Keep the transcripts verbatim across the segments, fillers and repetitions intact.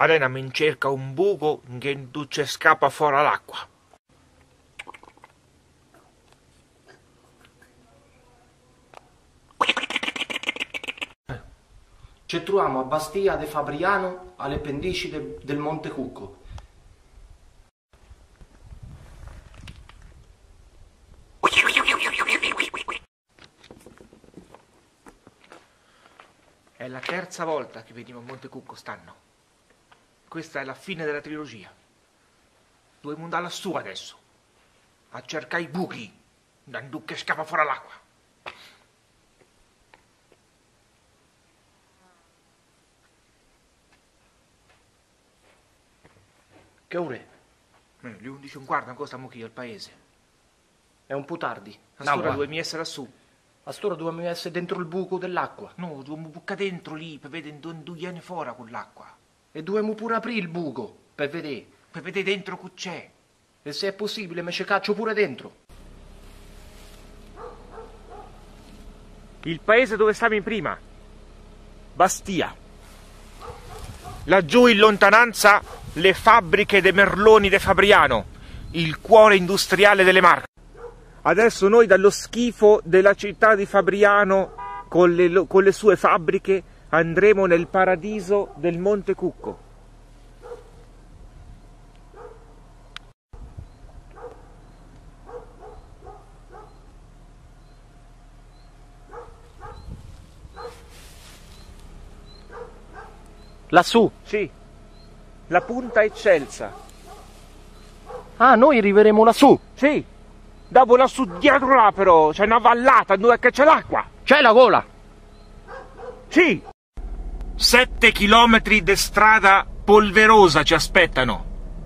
Adesso mi cerca un buco che non ci scappa fuori l'acqua. Ci troviamo a Bastia de Fabriano, alle pendici de, del Monte Cucco. È la terza volta che veniamo a Monte Cucco stanno. Questa è la fine della trilogia. Dobbiamo andare lassù adesso, a cercare i buchi, non che scappa fuori l'acqua. Che ore? Eh, le undici e un quarto, ancora stiamo qui al paese. È un po' tardi. A st'ora dobbiamo essere lassù. A st'ora dobbiamo essere dentro il buco dell'acqua. No, dobbiamo bucare dentro lì per vedere dove viene fuori con l'acqua. E dobbiamo pure aprire il buco, per vedere. Per vedere dentro che c'è. E se è possibile me ci caccio pure dentro. Il paese dove stavi prima. Bastia. Laggiù in lontananza le fabbriche dei Merloni de Fabriano, il cuore industriale delle Marche. Adesso noi dallo schifo della città di Fabriano con le, con le sue fabbriche andremo nel paradiso del Monte Cucco. Lassù? Sì, la punta eccelsa. Ah, noi arriveremo lassù? Sì, dopo lassù dietro là però, c'è una vallata dove c'è l'acqua. C'è la gola? Sì. Sette chilometri di strada polverosa ci aspettano.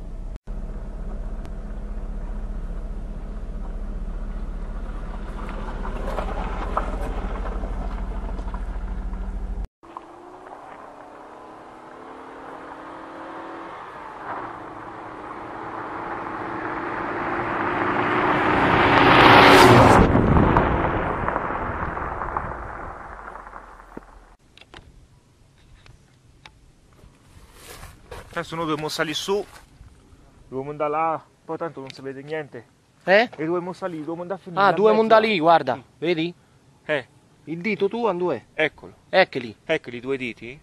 Adesso noi dobbiamo salire su, dobbiamo andare là, poi tanto non si vede niente. Eh? E dobbiamo salire, dobbiamo andare a finire. Ah, dobbiamo andare lì, guarda, sì. Vedi? Eh. Il dito tu, dove? Eccolo. Eccoli. Eccoli i due diti.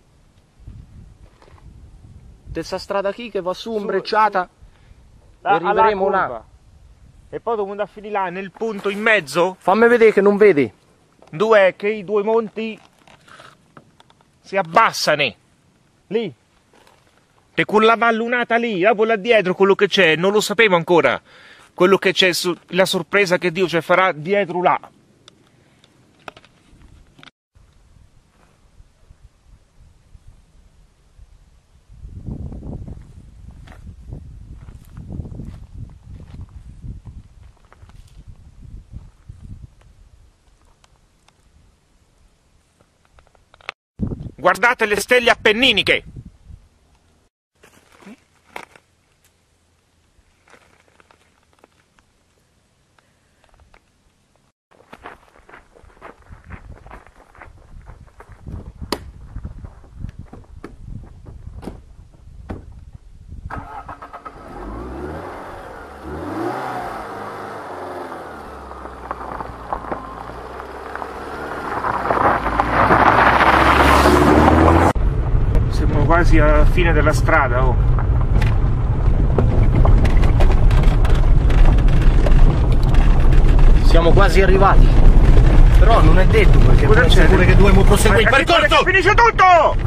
Questa strada qui che va su, ombrecciata, su, e arriveremo là. E poi dobbiamo andare a finire là, nel punto in mezzo. Fammi vedere che non vedi. Dove che i due monti si abbassano. Lì. E con la vallunata lì, dopo là dietro quello che c'è, non lo sapevo ancora. Quello che c'è, la sorpresa che Dio ci farà dietro là. Guardate le stelle appenniniche! Quasi alla fine della strada, oh. Siamo quasi arrivati. Però non è detto, perché può essere pure che dobbiamo proseguire il percorso. Finisce tutto!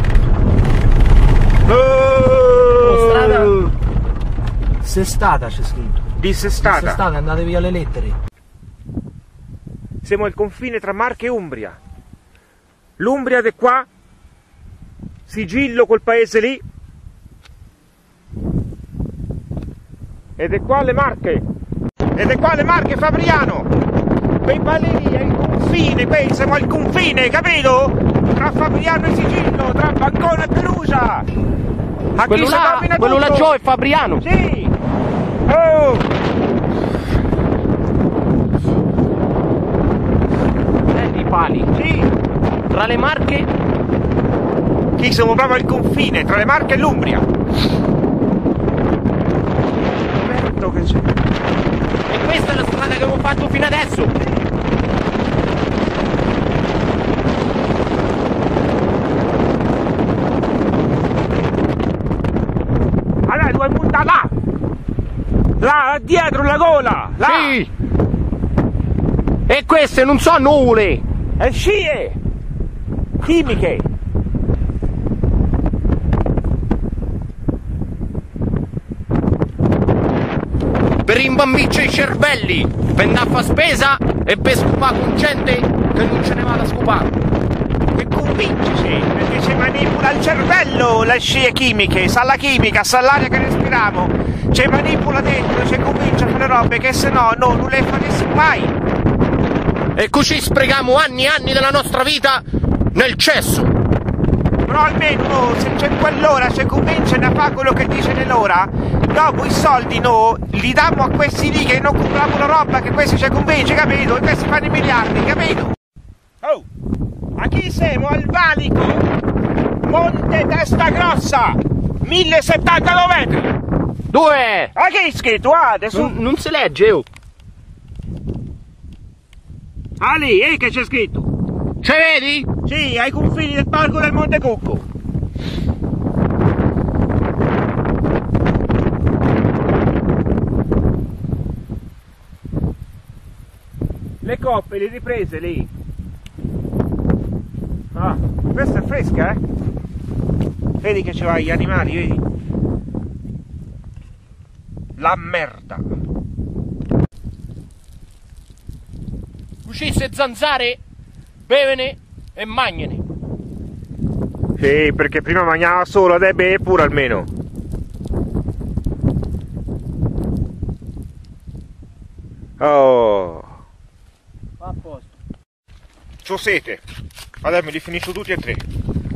Oh! Strada sestata c'è scritto. Dissestata. Dissestata, andate via le lettere. Siamo al confine tra Marche e Umbria. L'Umbria è qua. Sigillo col paese lì, ed è qua le Marche, ed è qua le Marche Fabriano, quei palini è il confine, qui siamo al confine, capito? Tra Fabriano e Sigillo, tra Bancona e Perugia. A quello là, quello là giù è Fabriano. Sì. Oh. Eh, i pali. Sì. Tra le Marche. Chi Qui siamo proprio al confine tra le Marche e l'Umbria. Certo che c'è. E questa è la strada che abbiamo fatto fino adesso. Allora, due punta là! Là, dietro la gola! Là! Sì! E queste non sono nuvole! E scie! Chimiche! Per imbambicce i cervelli! Per andare a fare spesa e per scopare con gente che non ce ne vada a scopare! Che convinci, perché ci manipola il cervello, le scie chimiche, sa la chimica, sa l'aria che respiriamo, ci manipola dentro, ci convince a fare robe che se no no, non le faresti mai. E così sprechiamo anni e anni della nostra vita nel cesso. Però almeno se c'è quell'ora ci convince a fare quello che dice nell'ora, dopo i soldi no, li diamo a questi lì che non compriamo la roba che questi ci convince, capito? E questi fanno i miliardi, capito? Oh! A chi siamo? Al valico Monte Testa Grossa, millesettantanove metri. Dove? A chi è scritto? Ah, adesso... Non, non si legge, oh. Ah lì, eh, che c'è scritto? Ce vedi? Sì, ai confini del parco del Monte Cucco. Le coppe, le riprese lì. Ah, questa è fresca, eh? Vedi che c'ha gli animali, vedi? La merda. Uscisse zanzare, bevene e magnene. Sì, perché prima mangiava solo, adesso beve pure almeno. Oh. Va a posto. C'ho sete. Adesso me li finisco tutti e tre.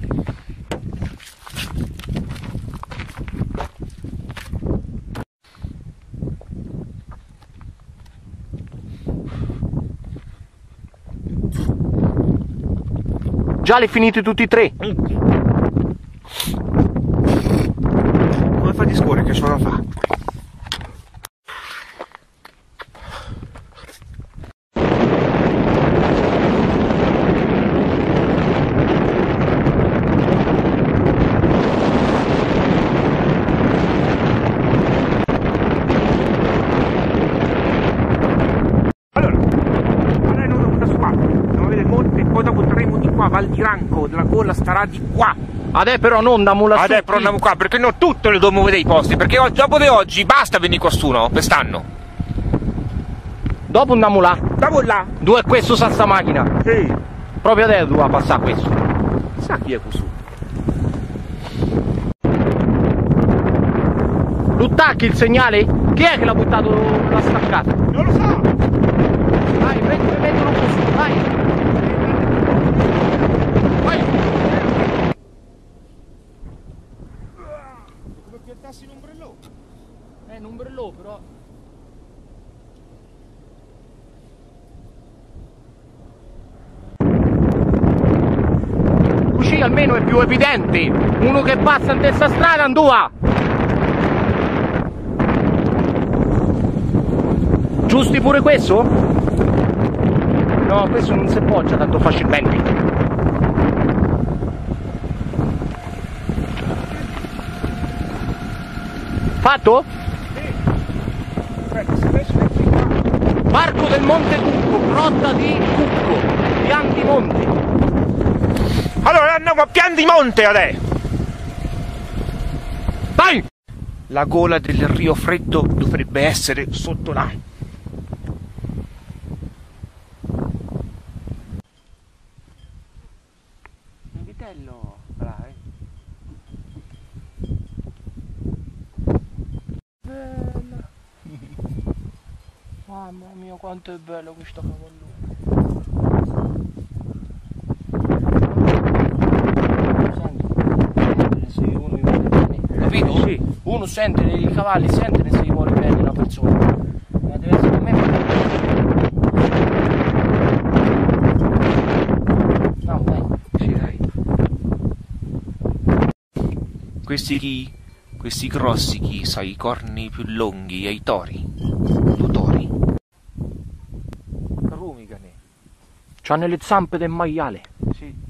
Già li finiti tutti e tre? Come fa di scorrere che c'ho da fare? Val di Ranco, la gola starà di qua. Adesso però non andiamo là. Adesso però andiamo qua, perché non tutto le dobbiamo vedere i posti, perché oggi, dopo di oggi basta venire qua su, no? Quest'anno. Dopo andiamo là. Dopo là. Dove è questo sa sta macchina? Sì. Proprio adesso doveva passare questo. Sa chi è questo? Luttacchi il segnale? Chi è che l'ha buttato la staccata? Non lo so. Vai, prendi, mettono così, vai. In un ombrellò. Eh, un ombrellò però. Così almeno è più evidente. Uno che passa in questa strada andua. Giusti pure questo? No, questo non si poggia tanto facilmente. Fatto? Sì. Aspetta, si riesce a mettere qua. Parco del Monte Cucco, grotta di Cucco, Pian di Monte. Allora andiamo a Pian di Monte adesso. Vai! La gola del Rio Freddo dovrebbe essere sotto là. Il vitello, bravo. Bella. Mamma mia quanto è bello questo cavallo. Senti, se uno gli vuole bene, capito? Sì. Uno sente, i cavalli sentono se gli vuole bene una persona. Ma deve essere a me. No, dai. Sì, dai. Questi chi? Questi grossi chi? Sai, i corni più lunghi, ai tori. Tu tori. Rumigane. C'hanno le zampe del maiale. Sì.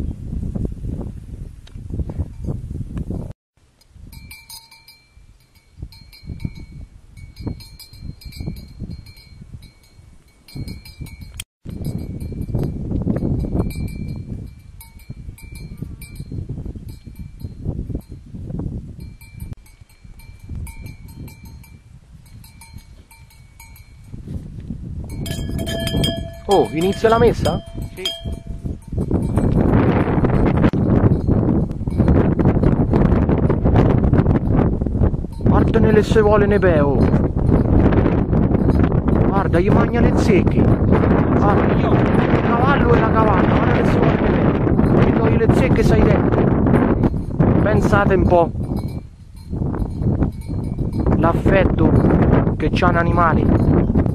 Oh, inizia la messa? Sì. Guarda nelle sue vole nebeo. Guarda, gli mangia le zecche. Guarda, io, il cavallo e la cavalla, guarda le sue vole nebeo. Gli togli le zecche, sai dentro. Pensate un po'. L'affetto che c'ha un animale.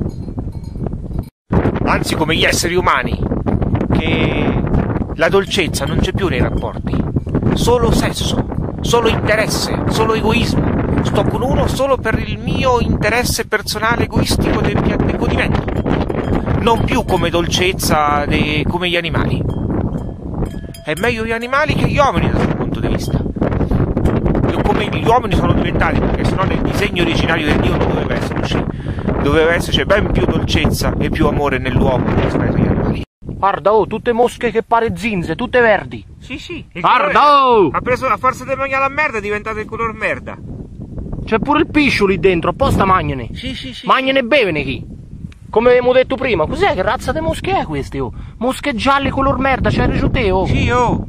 Anzi, come gli esseri umani, che la dolcezza non c'è più nei rapporti, solo sesso, solo interesse, solo egoismo. Sto con uno solo per il mio interesse personale egoistico del mio godimento, non più come dolcezza de, come gli animali. È meglio gli animali che gli uomini dal suo punto di vista, come gli uomini sono diventati, perché sennò nel disegno originario di Dio non doveva esserci. Doveva esserci ben più dolcezza e più amore nell'uomo rispetto agli animali. Guarda, oh, tutte mosche che pare zinze, tutte verdi. Sì, sì. Guarda, oh! Ha preso la forza di mangiare la merda, è diventato il color merda. C'è pure il piscio lì dentro, apposta magnane. Sì, sì, sì. Magnane e bevene chi? Come abbiamo detto prima, cos'è che razza di mosche è queste, oh? Mosche gialle color merda, c'hai ragione te, oh? Sì, oh.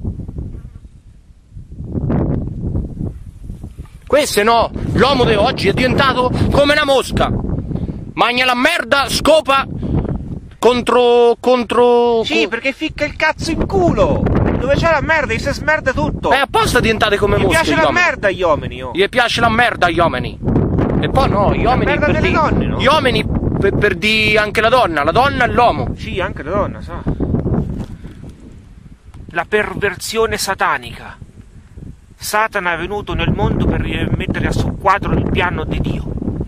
Queste no, l'uomo di oggi è diventato come una mosca. Magna la merda, scopa contro... contro... Sì, perché ficca il cazzo in culo. Dove c'è la merda, gli si smerda tutto. E apposta diventate come gli mosche. Gli piace la merda agli uomini, oh. Gli piace la merda agli uomini. E poi no, gli uomini... La merda per delle di, donne, no? Gli uomini per, per di anche la donna, la donna e l'uomo. Sì, anche la donna, sa. La perversione satanica. Satana è venuto nel mondo per mettere a soqquadro il piano di Dio.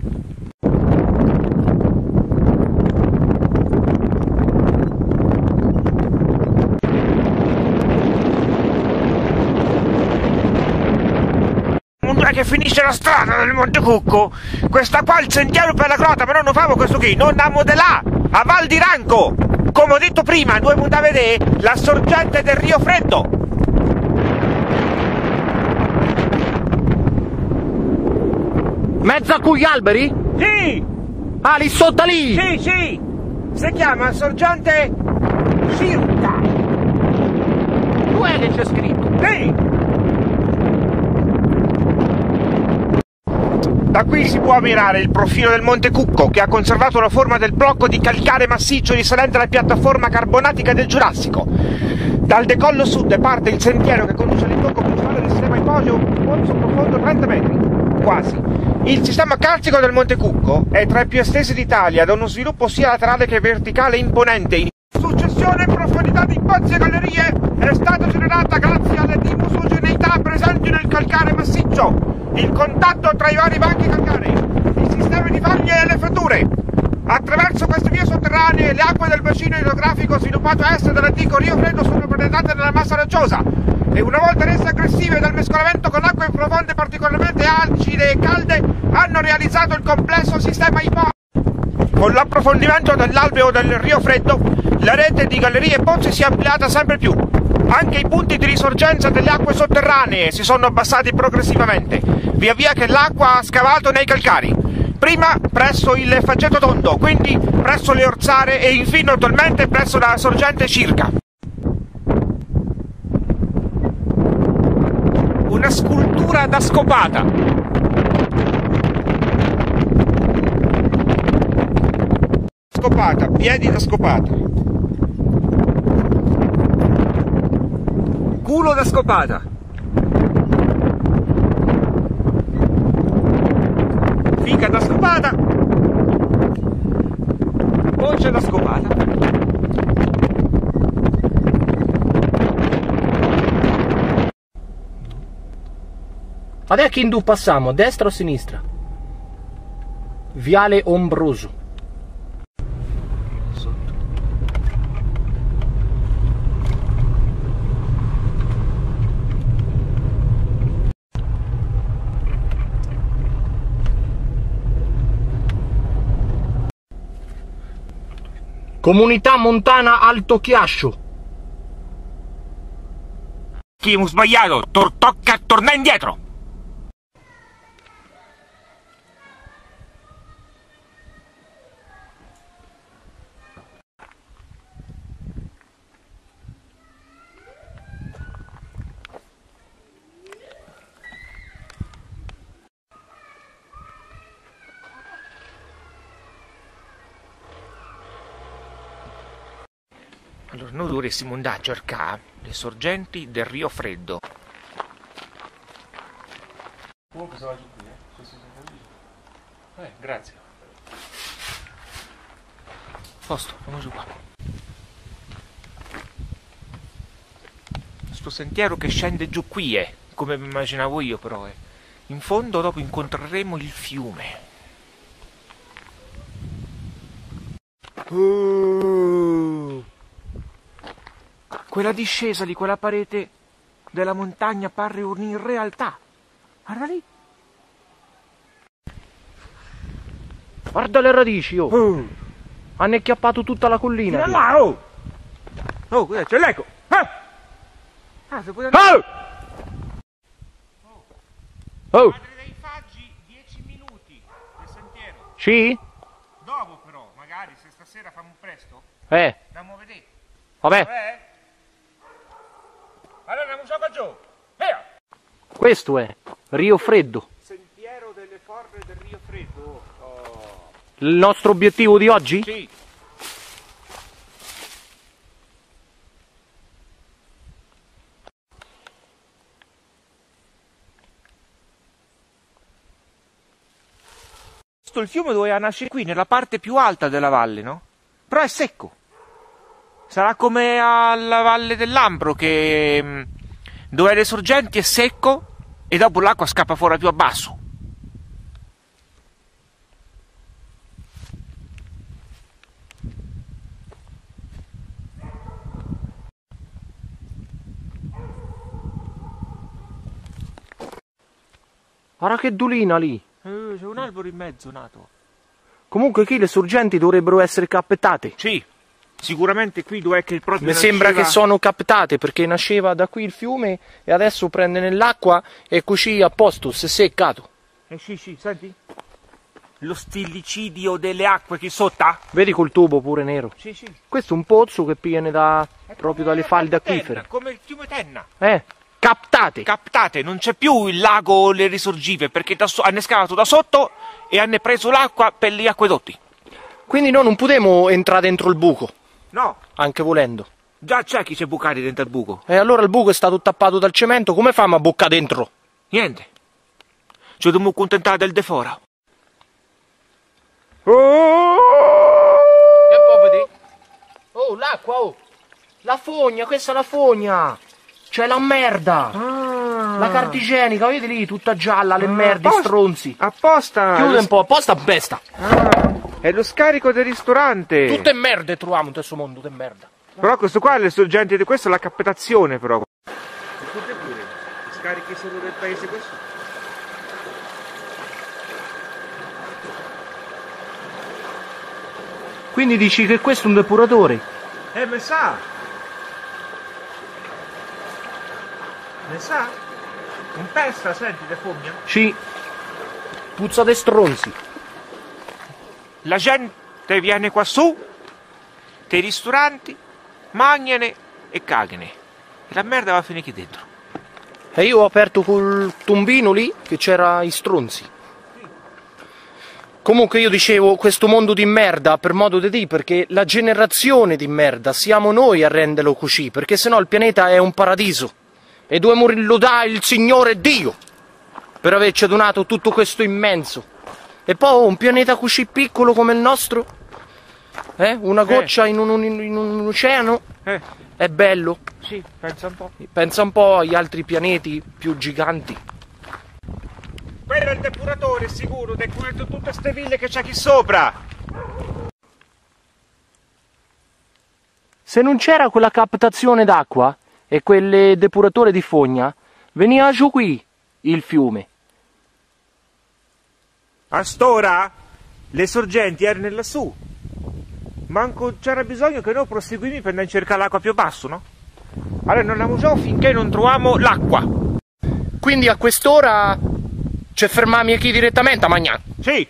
Che finisce la strada del Monte Cucco, questa qua è il sentiero per la grota, però non famo questo qui, non andiamo di là, a Val di Ranco, come ho detto prima, noi andiamo a vedere la sorgente del Rio Freddo. Mezzo a cui gli alberi? Sì! Ah, lì sotto lì! Sì, sì! Si chiama sorgente Circa. Dov'è che c'è scritto? Sì! Da qui si può ammirare il profilo del Monte Cucco, che ha conservato la forma del blocco di calcare massiccio risalente alla piattaforma carbonatica del Giurassico. Dal decollo sud parte il sentiero che conduce all'imbocco principale del sistema Ipogeo, un pozzo profondo trenta metri, quasi. Il sistema carsico del Monte Cucco è tra i più estesi d'Italia, da uno sviluppo sia laterale che verticale imponente. In successione in profondità di pozzi e gallerie è stata generata grazie alle dimosogeneità presenti nel calcare massiccio, il contatto tra i vari banchi calcarei, i sistemi di faglie e le fratture. Attraverso queste vie sotterranee le acque del bacino idrografico sviluppato a est dell'antico Rio Freddo sono penetrate nella massa rocciosa e una volta rese aggressive dal mescolamento con acque profonde particolarmente acide e calde hanno realizzato il complesso sistema Ipogeo. Con l'approfondimento dell'alveo del Rio Freddo la rete di gallerie e pozzi si è ampliata sempre più. Anche i punti di risorgenza delle acque sotterranee si sono abbassati progressivamente, via via che l'acqua ha scavato nei calcari. Prima presso il Fageto Tondo, quindi presso le Orzare e infine attualmente presso la sorgente Circa. Una scultura da scopata. Scopata, piedi da scopata. Culo da scopata. Fica da scopata. Voce da scopata. Adesso in dove passiamo? A destra o a sinistra? Viale Ombroso. Comunità montana Alto Chiascio. Chi ho sbagliato, Tor tocca tornare indietro. Allora, noi dovremmo andare a cercare le sorgenti del Rio Freddo. Comunque se va giù qui, eh? Se si eh, grazie. Posto, andiamo giù qua. Sto sentiero che scende giù qui, eh, come mi immaginavo io però, eh. In fondo dopo incontreremo il fiume. Uh. Quella discesa di quella parete della montagna pare un'irrealtà. Guarda lì. Guarda le radici, oh. Uh. Hanno acchiappato tutta la collina. Tira là, oh. Oh, c'è l'eco. Ah, ah se puoi andare. Oh! Oh! Padre dei Faggi, dieci minuti del sentiero. Sì? Dopo però, magari, se stasera famo presto, Eh. andiamo a vedere. Vabbè. Vabbè? Allora andiamo qua giù. Via! Questo è Rio Freddo. Sentiero delle forre del Rio Freddo. Oh. Il nostro obiettivo di oggi? Sì. Il fiume doveva nascere qui, nella parte più alta della valle, no? Però è secco. Sarà come alla valle dell'Ambro, che dove le sorgenti è secco e dopo l'acqua scappa fuori più a basso. Guarda che dulina lì. Eh, c'è un albero in mezzo nato. Comunque qui le sorgenti dovrebbero essere captate. Sì, sicuramente qui dov'è che il proprio Mi nasceva... sembra che sono captate perché nasceva da qui il fiume e adesso prende nell'acqua e così a posto, si è seccato. Eh sì, sì, senti? Lo stillicidio delle acque qui sotto? Vedi col tubo pure nero? Sì, sì. Questo è un pozzo che viene da, È proprio come dalle falde Tenna, acquifere. come il fiume Tenna. Eh, captate. Captate, non c'è più il lago Le Risorgive perché da so- hanno scavato da sotto e hanno preso l'acqua per gli acquedotti. Quindi noi non potremo entrare dentro il buco, No, anche volendo. già c'è chi c'è bucati dentro il buco. E allora il buco è stato tappato dal cemento, come famo a bocca dentro? Niente. Ci dobbiamo accontentare del defora. Oh! Oh, l'acqua, oh! La fogna, questa è la fogna! C'è la merda! Ah. La carta igienica, vedi lì, tutta gialla, le Ah, merde, apposta. stronzi! Apposta! Chiude Lo- un po', apposta besta! Ah, è lo scarico del ristorante. Tutte merde troviamo in questo mondo, de merda! Però questo qua è le sorgenti di questo è la captazione però. Guarda pure, scarichi solo del paese questo. Quindi dici che questo è un depuratore? Eh, me sa! Me sa? Un pesta, senti, le fogna? Sì. Puzza de stronzi. La gente viene qua su, dei ristoranti, mangiane e cagane. E la merda va a finire qui dentro. E io ho aperto col tombino lì che c'era i stronzi. Comunque io dicevo questo mondo di merda per modo di dire, perché la generazione di merda siamo noi a renderlo così, perché sennò il pianeta è un paradiso e dobbiamo lodare il Signore Dio per averci donato tutto questo immenso. E poi un pianeta così piccolo come il nostro, eh? Una goccia eh. in, un, in un oceano, Eh, è bello. sì, pensa un po'. Pensa un po' agli altri pianeti più giganti. Quello è il depuratore, sicuro, depurato tutte queste ville che c'è qui sopra. Se non c'era quella captazione d'acqua e quel depuratore di fogna, veniva giù qui il fiume. A st'ora le sorgenti erano lassù. Manco c'era bisogno che noi proseguimi per andare a cercare l'acqua più basso, no? Allora non andiamo giù finché non troviamo l'acqua. Quindi a quest'ora ci fermiamo qui direttamente a mangiare? Sì.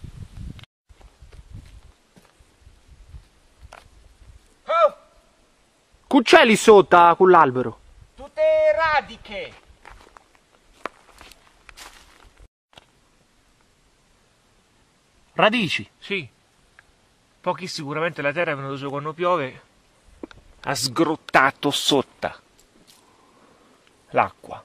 Oh! Che c'è lì sotto con l'albero? Tutte radiche. Radici? Sì. Pochi sicuramente la terra è venuta giù quando piove. Ha sgrottato sotto l'acqua.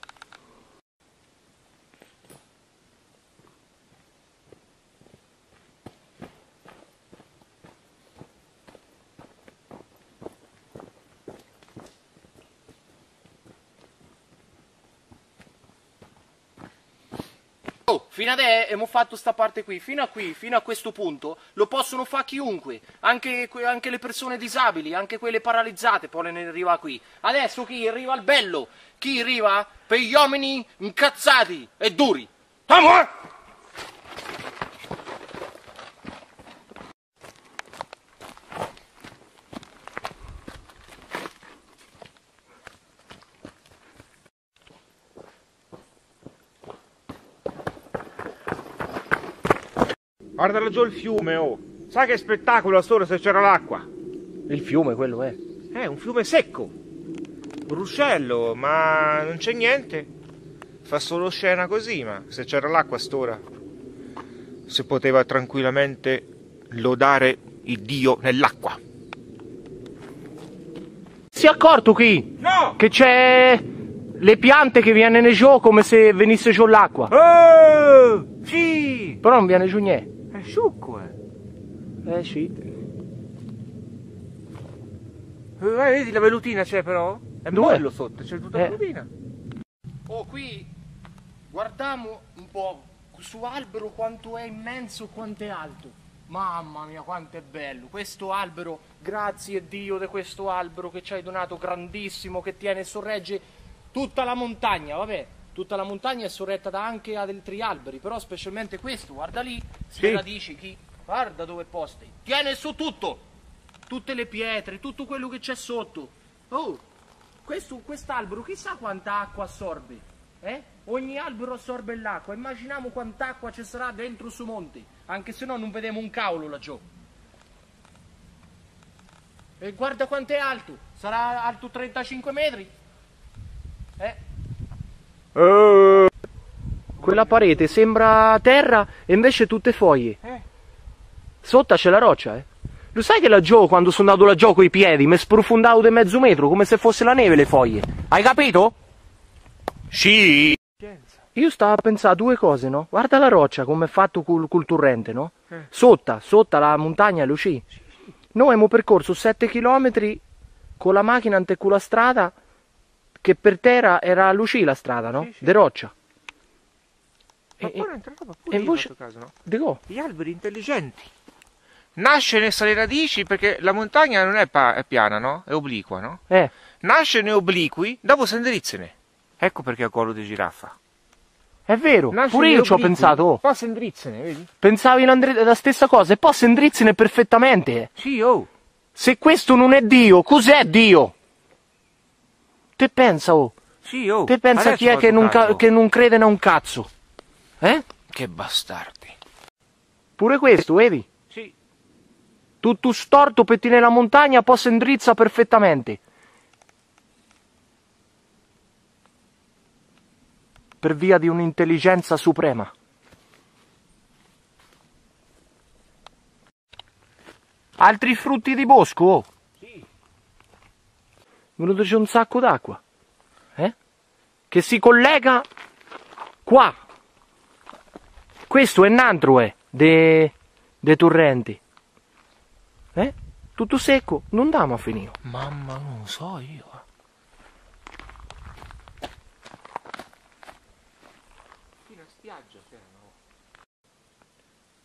Oh, fino adesso abbiamo fatto sta parte qui, fino a qui, fino a questo punto, lo possono fare chiunque, anche, anche le persone disabili, anche quelle paralizzate possono arrivare qui. Adesso chi arriva al bello, chi arriva per gli uomini incazzati e duri. Amore! Guarda laggiù il fiume, oh! Sai che spettacolo a solo se c'era l'acqua? Il fiume quello è. È un fiume secco, ruscello, ma non c'è niente. Fa solo scena così, ma se c'era l'acqua a st'ora si poteva tranquillamente lodare il Dio nell'acqua. Si è accorto qui? No! Che c'è le piante che viene giù come se venisse giù l'acqua. Oh! Sì! Però non viene giù niente. È asciutto, eh! Eh sì. Eh, vedi la velutina c'è però? È Dove? bello sotto, c'è tutta Eh. la velutina. Oh, qui guardiamo un po' su albero quanto è immenso, quanto è alto. Mamma mia, quanto è bello. Questo albero, grazie a Dio di questo albero che ci hai donato, grandissimo, che tiene e sorregge tutta la montagna, vabbè. Tutta la montagna è sorretta da anche ad altri alberi, però specialmente questo, guarda lì, Sì. le radici, chi? Guarda dove posti. Tiene su tutto, tutte le pietre, tutto quello che c'è sotto. Oh, questo, quest'albero chissà quanta acqua assorbe, eh? Ogni albero assorbe l'acqua, immaginiamo quanta acqua ci sarà dentro su monte, anche se no non vediamo un cavolo laggiù. E guarda quanto è alto, sarà alto trentacinque metri? Eh? Oh! Quella parete sembra terra e invece tutte foglie. Eh. Sotto c'è la roccia, eh. Lo sai che laggiù, quando sono andato laggiù coi piedi, mi sprofondavo di mezzo metro, come se fosse la neve le foglie. Hai capito? Sì! Io stavo a pensare a due cose, no? Guarda la roccia, come è fatto col, col torrente, no? Eh. Sotto, sotto la montagna, lo sci. Sì, sì. Noi abbiamo percorso sette chilometri con la macchina ante quella strada, che per terra era Luci la strada, no? Sì, sì. De roccia. Ma E- poi non trovava e pure in invece- questo caso, no? Dico, Gli alberi intelligenti. Nasce nelle le radici perché la montagna non è, pa- è piana, no? È obliqua, no? eh, Nasce nei obliqui, dopo si indirizzano. Ecco perché ha collo di giraffa. è vero, Nasce pure nei io ci ho obliqui, pensato. Oh. Poi si indirizzano, vedi? Pensavi in Andre- la stessa cosa, e poi si indrizzano perfettamente. Sì, oh. Se questo non è Dio, cos'è Dio? Te pensa, oh? Sì, oh. Te pensa Adesso chi è ho che non, caso. ca- che non crede in un cazzo? Eh? Che bastardi. Pure questo, vedi? Sì. Tutto storto per tenere la montagna, poi si indrizza perfettamente. Per via di un'intelligenza suprema. Altri frutti di bosco, oh. Sì. Venuto c'è un sacco d'acqua, eh? Che si collega qua. Questo è un altro, eh, dei de torrenti. Eh? Tutto secco, non andiamo a finire. Mamma, non lo so io. Una spiaggia,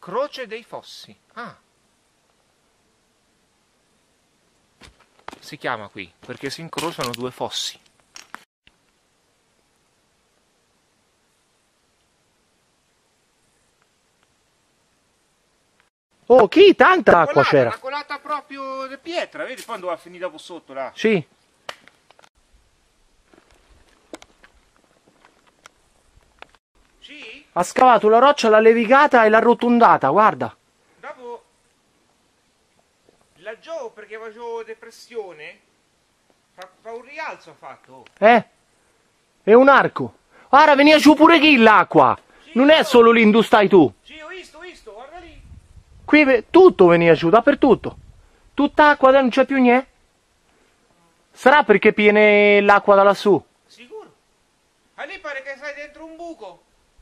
Croce dei Fossi. Ah. Si chiama qui perché si incrociano due fossi. Oh, chi? Tanta acqua Colata, c'era. una colata proprio di pietra, vedi quando va a finire dopo sotto là? Sì. Sì? Ha scavato la roccia, l'ha levigata e l'ha arrotondata, guarda. Dopo laggiù perché facevo depressione, fa, fa un rialzo ha fatto. Eh? È un arco. Ora veniva giù pure chi l'acqua. Sì, Non è no. solo lì dove stai tu. Sì, ho visto, ho visto, guarda lì. Qui ve- tutto veniva giù, dappertutto. Tutta acqua, non c'è più niente. Sarà perché viene l'acqua da lassù. Sicuro? A lì pare che sei dentro un buco.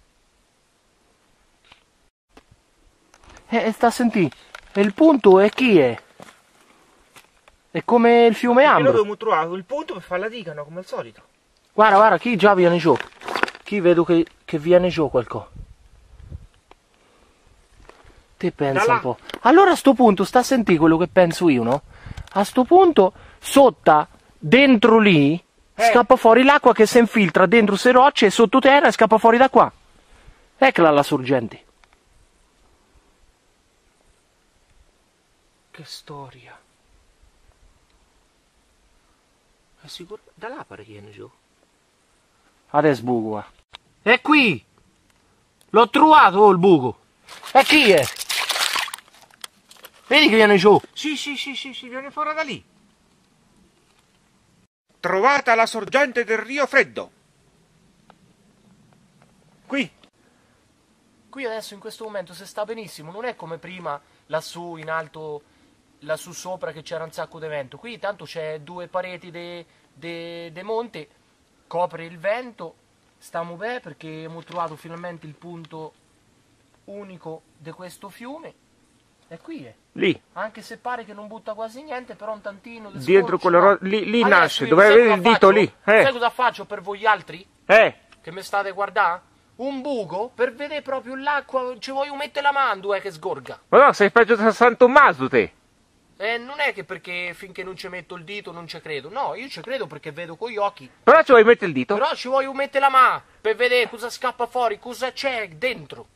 Eh, sta a sentire. E il punto è chi è? È come il fiume E noi Ambro. abbiamo trovato il punto per fare la diga, no? Come al solito. Guarda, guarda, chi già viene giù. Chi vedo che, che viene giù qualcosa. Te pensa Da là. un po'. Allora a sto punto, sta a sentire quello che penso io, no? A sto punto, sotto, dentro lì, Eh. scappa fuori l'acqua che si infiltra dentro se rocce e sottoterra e scappa fuori da qua. Eccola la sorgente. Che storia. È sicuro? Da là pare che viene giù. Adesso buco qua. È qui! L'ho trovato oh, il buco! E chi è? Vedi che viene giù! Sì, sì, sì, sì, sì, viene fuori da lì. Trovata la sorgente del Rio Freddo. Qui. Qui adesso in questo momento si sta benissimo, non è come prima lassù in alto, lassù sopra che c'era un sacco di vento. Qui tanto c'è due pareti de, de, de monte, copre il vento, stiamo bene perché abbiamo trovato finalmente il punto unico di questo fiume. E qui è. Lì. Anche se pare che non butta quasi niente, però un tantino di Dietro scorcio, quella no? ro- lì, lì Adesso nasce, io dove sai vedi cosa il dito faccio? lì. Eh. Sai cosa faccio per voi altri? Eh. Che mi state a guardare? Un buco per vedere proprio l'acqua, ci voglio mettere la mano, eh, che sgorga. Ma no, sei peggio di San Tommaso te. E non è che perché finché non ci metto il dito non ci credo. No, io ci credo perché vedo con gli occhi. Però ci vuoi mettere il dito? Però ci voglio mettere la mano per vedere cosa scappa fuori, cosa c'è dentro.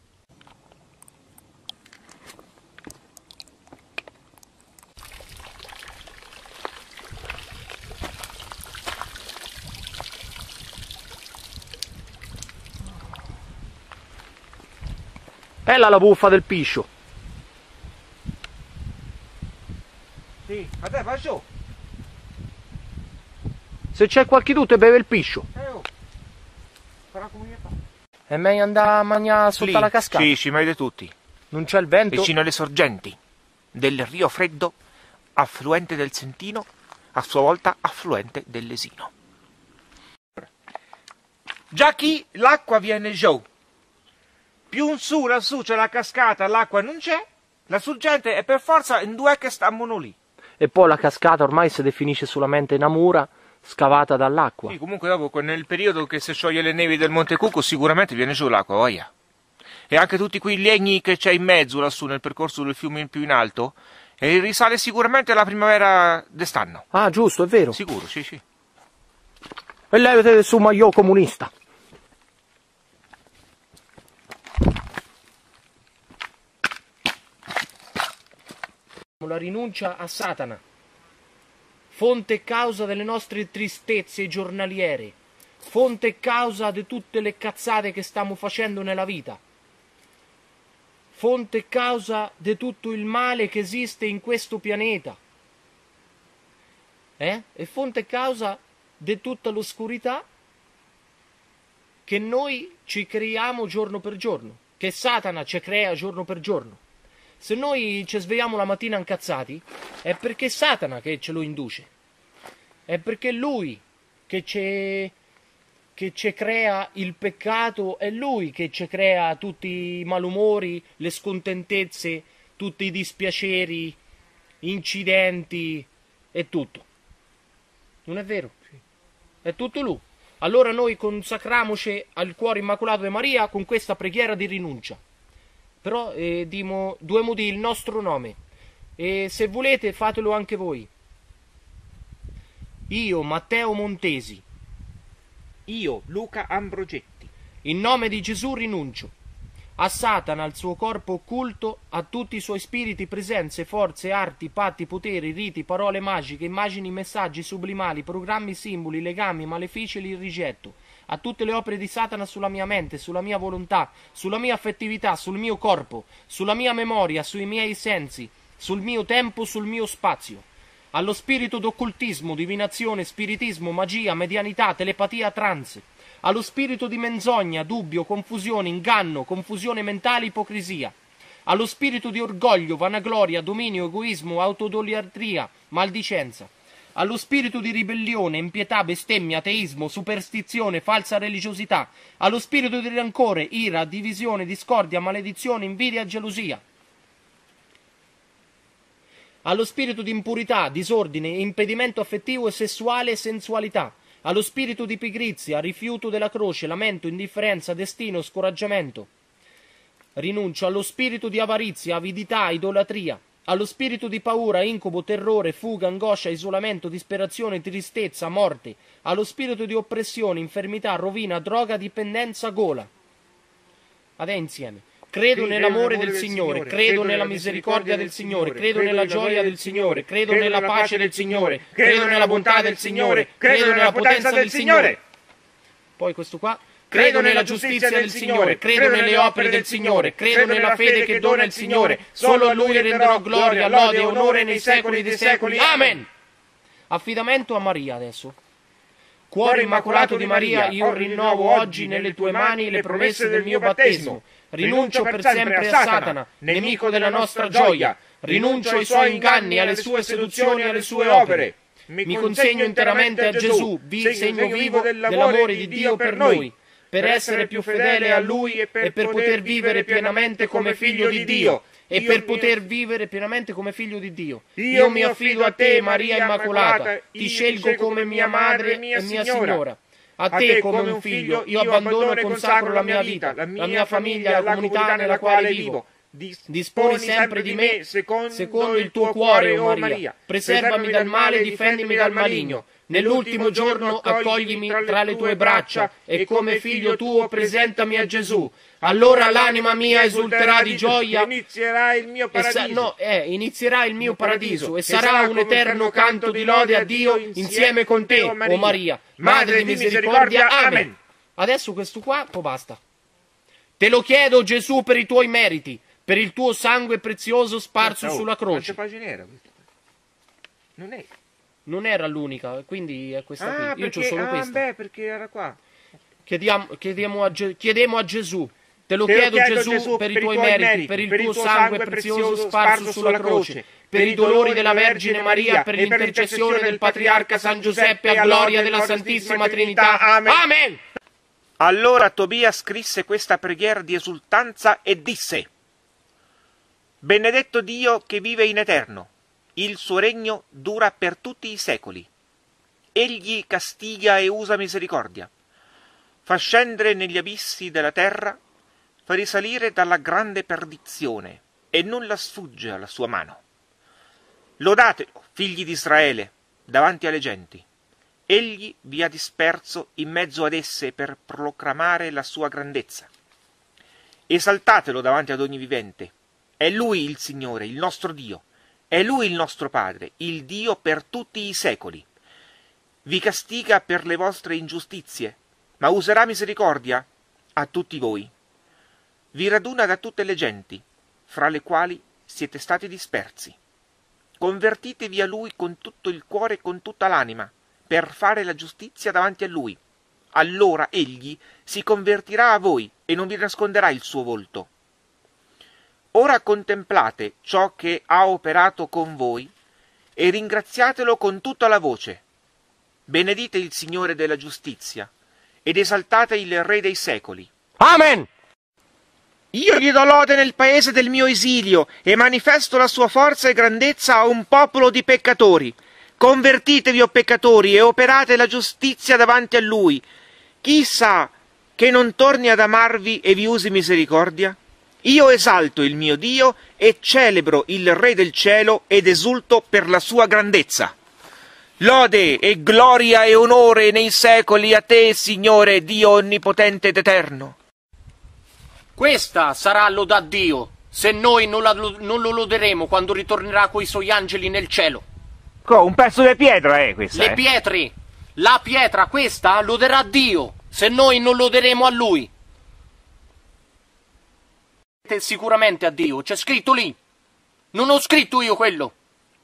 È là la buffa del piscio. Sì. Adesso va giù. Se c'è qualche dubbio beve il piscio. Eh, oh. Farà come gli fa. È meglio andare a mangiare sotto Lì. la cascata. Sì, ci mai di tutti. Non c'è il vento. Vicino alle sorgenti del Rio Freddo, affluente del Sentino, a sua volta affluente del Lesino. Già chi l'acqua viene giù. Più in su, lassù c'è la cascata, l'acqua non c'è, la sorgente è per forza in due che stanno lì. E poi la cascata ormai si definisce solamente una mura scavata dall'acqua. Sì, comunque dopo, nel periodo che si scioglie le nevi del Monte Cucco, sicuramente viene giù l'acqua, voglia. E anche tutti quei legni che c'è in mezzo lassù nel percorso del fiume più in alto, e risale sicuramente alla primavera d'est'anno. Ah, giusto, è vero. Sicuro, sì, sì. E levate su magliò comunista. La rinuncia a Satana, fonte e causa delle nostre tristezze giornaliere, fonte e causa di tutte le cazzate che stiamo facendo nella vita, fonte e causa di tutto il male che esiste in questo pianeta, eh? E fonte e causa di tutta l'oscurità che noi ci creiamo giorno per giorno, che Satana ci crea giorno per giorno. Se noi ci svegliamo la mattina incazzati, è perché Satana che ce lo induce. È perché lui che ci, che ci crea il peccato, è lui che ci crea tutti i malumori, le scontentezze, tutti i dispiaceri, incidenti e tutto. Non è vero? È tutto lui. Allora noi consacriamoci al cuore immacolato di Maria con questa preghiera di rinuncia. però eh, dimo due modi il nostro nome, e se volete fatelo anche voi. Io, Matteo Montesi, io, Luca Ambrogetti, in nome di Gesù rinuncio a Satana, al suo corpo occulto, a tutti i suoi spiriti, presenze, forze, arti, patti, poteri, riti, parole magiche, immagini, messaggi sublimali, programmi, simboli, legami, malefici, li rigetto. A tutte le opere di Satana sulla mia mente, sulla mia volontà, sulla mia affettività, sul mio corpo, sulla mia memoria, sui miei sensi, sul mio tempo, sul mio spazio. Allo spirito d'occultismo, divinazione, spiritismo, magia, medianità, telepatia, trance. Allo spirito di menzogna, dubbio, confusione, inganno, confusione mentale, ipocrisia. Allo spirito di orgoglio, vanagloria, dominio, egoismo, autodoliatria, maldicenza. Allo spirito di ribellione, impietà, bestemmia, ateismo, superstizione, falsa religiosità. Allo spirito di rancore, ira, divisione, discordia, maledizione, invidia, gelosia. Allo spirito di impurità, disordine, impedimento affettivo e sessuale e sensualità. Allo spirito di pigrizia, rifiuto della croce, lamento, indifferenza, destino, scoraggiamento. Rinuncio allo spirito di avarizia, avidità, idolatria. Allo spirito di paura, incubo, terrore, fuga, angoscia, isolamento, disperazione, tristezza, morte. Allo spirito di oppressione, infermità, rovina, droga, dipendenza, gola. Adè insieme. Credo nell'amore del Signore, credo nella misericordia del Signore, credo nella gioia del Signore, credo nella pace del Signore, credo nella bontà del Signore, credo nella potenza del Signore. Poi questo qua. Credo nella giustizia del Signore, credo nelle opere del Signore, credo nella fede che dona il Signore. Solo a Lui renderò gloria, lode e onore nei secoli dei secoli. Amen! Affidamento a Maria adesso. Cuore immacolato di Maria, io rinnovo oggi nelle tue mani le promesse del mio battesimo. Rinuncio per sempre a Satana, nemico della nostra gioia. Rinuncio ai suoi inganni, alle sue seduzioni e alle sue opere. Mi consegno interamente a Gesù, segno vivo dell'amore di Dio per noi, per essere più fedele a Lui e per poter vivere pienamente come figlio di Dio. E per poter vivere pienamente come figlio di Dio. Io mi affido a te, Maria Immacolata, ti scelgo come mia madre e mia signora. A te, come un figlio, io abbandono e consacro la mia vita, la mia famiglia, la comunità nella quale vivo. Disponi sempre di me secondo il tuo cuore, o Maria. Preservami dal male e difendimi dal maligno. Nell'ultimo giorno accoglimi tra le tue braccia e come figlio tuo presentami a Gesù. Allora l'anima mia esulterà di gioia. Inizierà il mio paradiso. No, eh, inizierà il mio paradiso e sarà un eterno canto di lode a Dio insieme con te, o Maria, Madre di misericordia. Amen. Adesso questo qua, poi basta. Te lo chiedo, Gesù, per i tuoi meriti, per il tuo sangue prezioso sparso sulla croce. Non è. Non era l'unica, quindi è questa ah, qui. Io perché, c'ho solo ah, questa. Beh, perché era qua. Chiediamo, chiediamo a Ge- chiedemo a Gesù. Te lo, Te chiedo, lo chiedo Gesù, Gesù per, per i tuoi meriti, meriti, per il per tuo sangue prezioso sparso sulla croce, per i dolori della Vergine Maria, per l'intercessione del Patriarca San Giuseppe, a gloria della Santissima Trinità. Amen. Amen. Allora Tobia scrisse questa preghiera di esultanza e disse: Benedetto Dio che vive in eterno, il suo regno dura per tutti i secoli. Egli castiga e usa misericordia, fa scendere negli abissi della terra, fa risalire dalla grande perdizione, e nulla sfugge alla sua mano. Lodatelo, figli di Israele, davanti alle genti. Egli vi ha disperso in mezzo ad esse per proclamare la sua grandezza. Esaltatelo davanti ad ogni vivente. È Lui il Signore, il nostro Dio. È Lui il nostro Padre, il Dio per tutti i secoli. Vi castiga per le vostre ingiustizie, ma userà misericordia a tutti voi. Vi raduna da tutte le genti, fra le quali siete stati dispersi. Convertitevi a Lui con tutto il cuore e con tutta l'anima, per fare la giustizia davanti a Lui. Allora Egli si convertirà a voi e non vi nasconderà il suo volto. Ora contemplate ciò che ha operato con voi e ringraziatelo con tutta la voce. Benedite il Signore della giustizia ed esaltate il Re dei secoli. Amen! Io gli do lode nel paese del mio esilio e manifesto la sua forza e grandezza a un popolo di peccatori. Convertitevi, o peccatori, e operate la giustizia davanti a Lui. Chi sa che non torni ad amarvi e vi usi misericordia? Io esalto il mio Dio e celebro il Re del cielo ed esulto per la sua grandezza. Lode e gloria e onore nei secoli a te, Signore, Dio onnipotente ed eterno. Questa sarà loda a Dio, se noi non, la, non lo loderemo quando ritornerà coi suoi angeli nel cielo. Oh, un pezzo di pietra, eh, questa, Le eh. pietre, la pietra, questa, loderà Dio, se noi non loderemo a Lui. Sicuramente a Dio, c'è scritto lì. Non ho scritto io quello.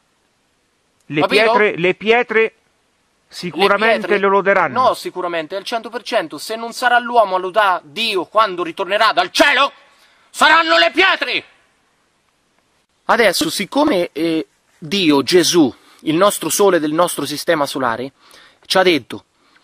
Le Capito? pietre, le pietre sicuramente Le pietre, lo loderanno. No, sicuramente, al cento per cento. Se non sarà l'uomo a lodare Dio quando ritornerà dal cielo, saranno le pietre! Adesso, siccome eh, Dio, Gesù, il nostro sole del nostro sistema solare, ci ha detto,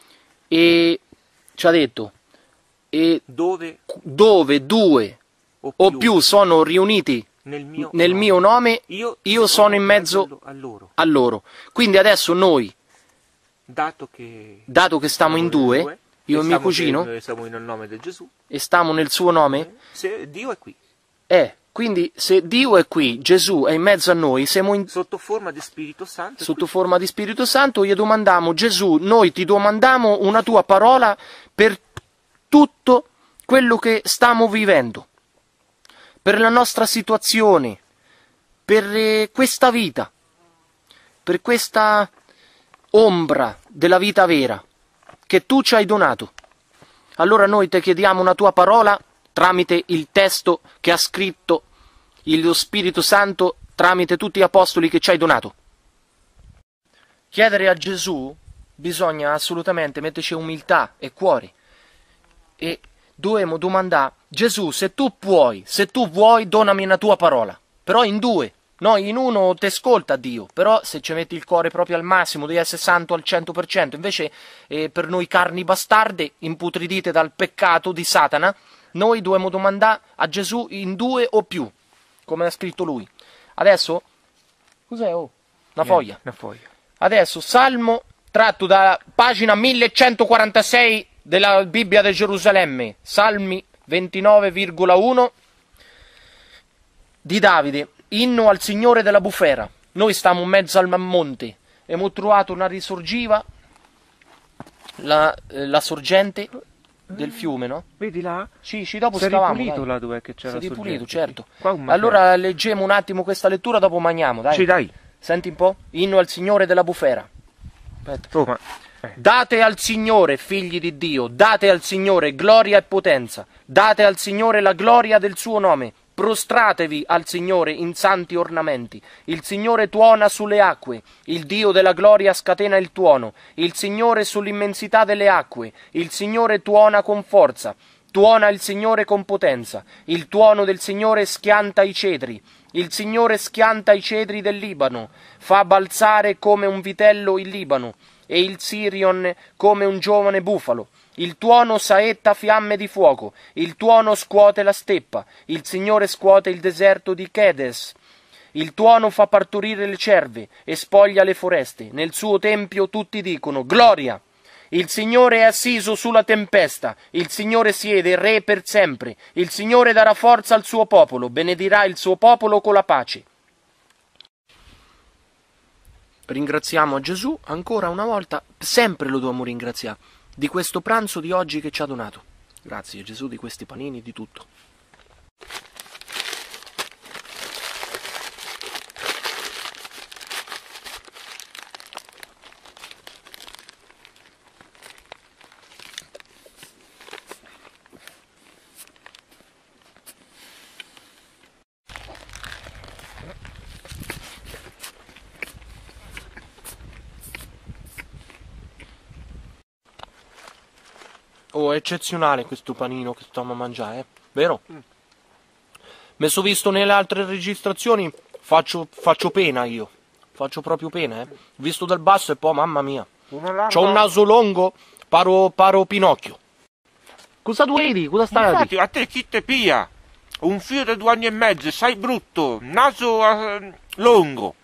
e ci ha detto, e Dove dove due o più, o più sono riuniti nel mio nel nome, mio nome, io, io sono in mezzo a loro. a loro. Quindi adesso noi, Dato che, dato che stiamo in due, due io e mio stiamo cugino, per- siamo nel nome di Gesù, e stiamo nel suo nome, se Dio è qui, eh, quindi se Dio è qui, Gesù è in mezzo a noi, siamo in, sotto forma di Spirito Santo, è sotto forma di Spirito Santo, gli domandiamo, Gesù, noi ti domandiamo una tua parola per tutto quello che stiamo vivendo, per la nostra situazione, per eh, questa vita, per questa ombra della vita vera che tu ci hai donato. Allora noi ti chiediamo una tua parola tramite il testo che ha scritto lo Spirito Santo, tramite tutti gli apostoli che ci hai donato. Chiedere a Gesù bisogna assolutamente metterci umiltà e cuore, e dobbiamo domandare, Gesù, se tu puoi, se tu vuoi, donami una tua parola, però in due. No, in uno ti ascolta Dio, però se ci metti il cuore proprio al massimo, devi essere santo al cento per cento. Invece eh, per noi carni bastarde, imputridite dal peccato di Satana, noi dobbiamo domandare a Gesù in due o più, come ha scritto lui. Adesso, cos'è? Oh, una foglia. una foglia. Adesso, Salmo tratto da pagina millecentoquarantasei della Bibbia di Gerusalemme, Salmi ventinove virgola uno di Davide. Inno al Signore della bufera. Noi stiamo in mezzo al monte e abbiamo trovato una risorgiva, la, eh, la sorgente del fiume, no? Vedi là? Sì, sì, dopo Si è scavamo, ripulito dai. là dove che c'era Si è la ripulito, sorgente, certo. sì. Qua un macello. Allora leggiamo un attimo questa lettura, dopo mangiamo, dai. Sì, dai. Senti un po'. Inno al Signore della bufera. Aspetta. Oh, ma... eh. Date al Signore, figli di Dio, date al Signore gloria e potenza, date al Signore la gloria del suo nome, prostratevi al Signore in santi ornamenti. Il Signore tuona sulle acque, il Dio della gloria scatena il tuono, il Signore sull'immensità delle acque, il Signore tuona con forza, tuona il Signore con potenza, il tuono del Signore schianta i cedri, il Signore schianta i cedri del Libano, fa balzare come un vitello il Libano, e il Sirion come un giovane bufalo. Il tuono saetta fiamme di fuoco, il tuono scuote la steppa, il Signore scuote il deserto di Kedes. Il tuono fa partorire le cerve e spoglia le foreste. Nel suo tempio tutti dicono gloria. Il Signore è assiso sulla tempesta, il Signore siede re per sempre, il Signore darà forza al suo popolo, benedirà il suo popolo con la pace. Ringraziamo a Gesù ancora una volta, sempre lo dobbiamo ringraziare, di questo pranzo di oggi che ci ha donato. Grazie Gesù di questi panini, di tutto. Oh, è eccezionale questo panino che stiamo a mangiare, eh? Vero? Mm. Mi sono visto nelle altre registrazioni, faccio, faccio pena io. Faccio proprio pena, eh? Visto dal basso e poi, mamma mia. C'ho un naso lungo, paro, paro Pinocchio. Cosa tu vedi? Cosa stai? Infatti, a te chi te pia? Un figlio di due anni e mezzo, sei brutto, naso uh, lungo.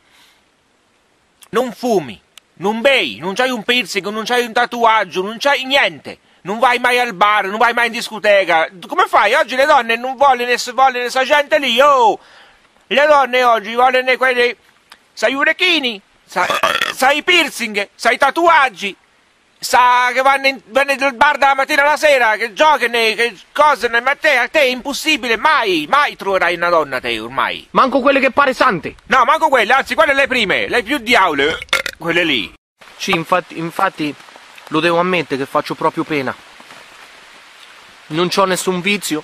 Non fumi, non bei, non c'hai un piercing, non c'hai un tatuaggio, non c'hai niente. non vai mai al bar, non vai mai in discoteca. Come fai? Oggi le donne non vogliono, vogliono sta gente lì, oh! Le donne oggi vogliono quelli... Sai i urechini, sai, sai i piercing, sai i tatuaggi, sa che vanno, in, vanno nel bar dalla mattina alla sera, che giocano, che cose, ma te, a te è impossibile, mai, mai troverai una donna te ormai. Manco quelle che pare sante. No, manco quelle, anzi quelle le prime, le più diavole, quelle lì. Sì, infatti, infatti lo devo ammettere che faccio proprio pena. Non c'ho nessun vizio.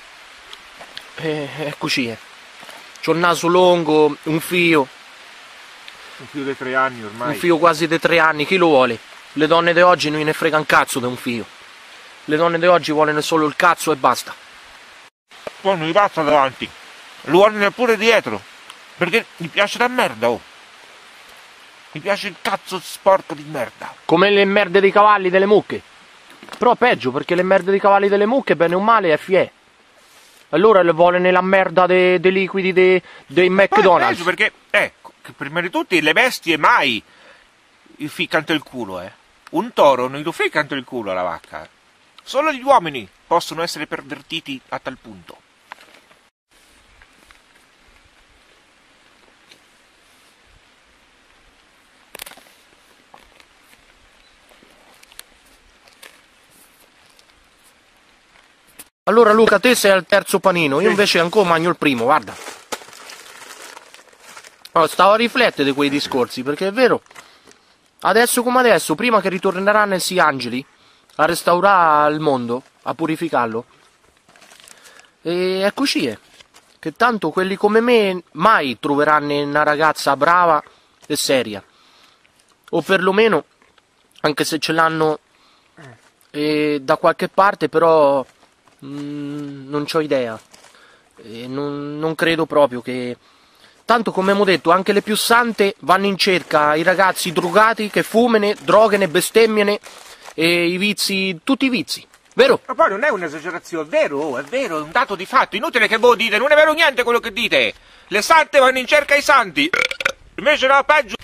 E eccoci, eh. C'ho il naso lungo, un fio. Un fio di tre anni ormai. Un fio quasi di tre anni, chi lo vuole? Le donne di oggi non ne frega un cazzo di un fio. Le donne di oggi vogliono solo il cazzo e basta. Poi non gli passa davanti, lo vogliono pure dietro, perché gli piace la merda, oh. Mi piace il cazzo sporco di merda. Come le merde dei cavalli delle mucche. Però peggio, perché le merde dei cavalli delle mucche, bene o male, è fiè. Allora le vuole nella merda dei de liquidi dei de McDonald's. Peggio perché, ecco, che prima di tutti le bestie mai ficcano il culo, eh. Un toro non gli ficcano il culo alla vacca. Solo gli uomini possono essere pervertiti a tal punto. Allora Luca, te sei al terzo panino, io invece ancora mangio il primo, guarda. Allora, stavo a riflettere di quei discorsi, perché è vero, adesso come adesso, prima che ritorneranno i Sea Angeli a restaurare il mondo, a purificarlo, e eccoci è, che tanto quelli come me mai troveranno una ragazza brava e seria, o perlomeno, anche se ce l'hanno eh, da qualche parte, però... Mm, non c'ho idea, e non, non credo proprio che... Tanto come abbiamo detto, anche le più sante vanno in cerca i ragazzi drogati che fumano, drogano, bestemmiano e i vizi, tutti i vizi, vero? Ma poi non è un'esagerazione, è vero, oh, è vero, è un dato di fatto, inutile che voi dite, non è vero niente quello che dite. Le sante vanno in cerca ai santi, invece no, peggio.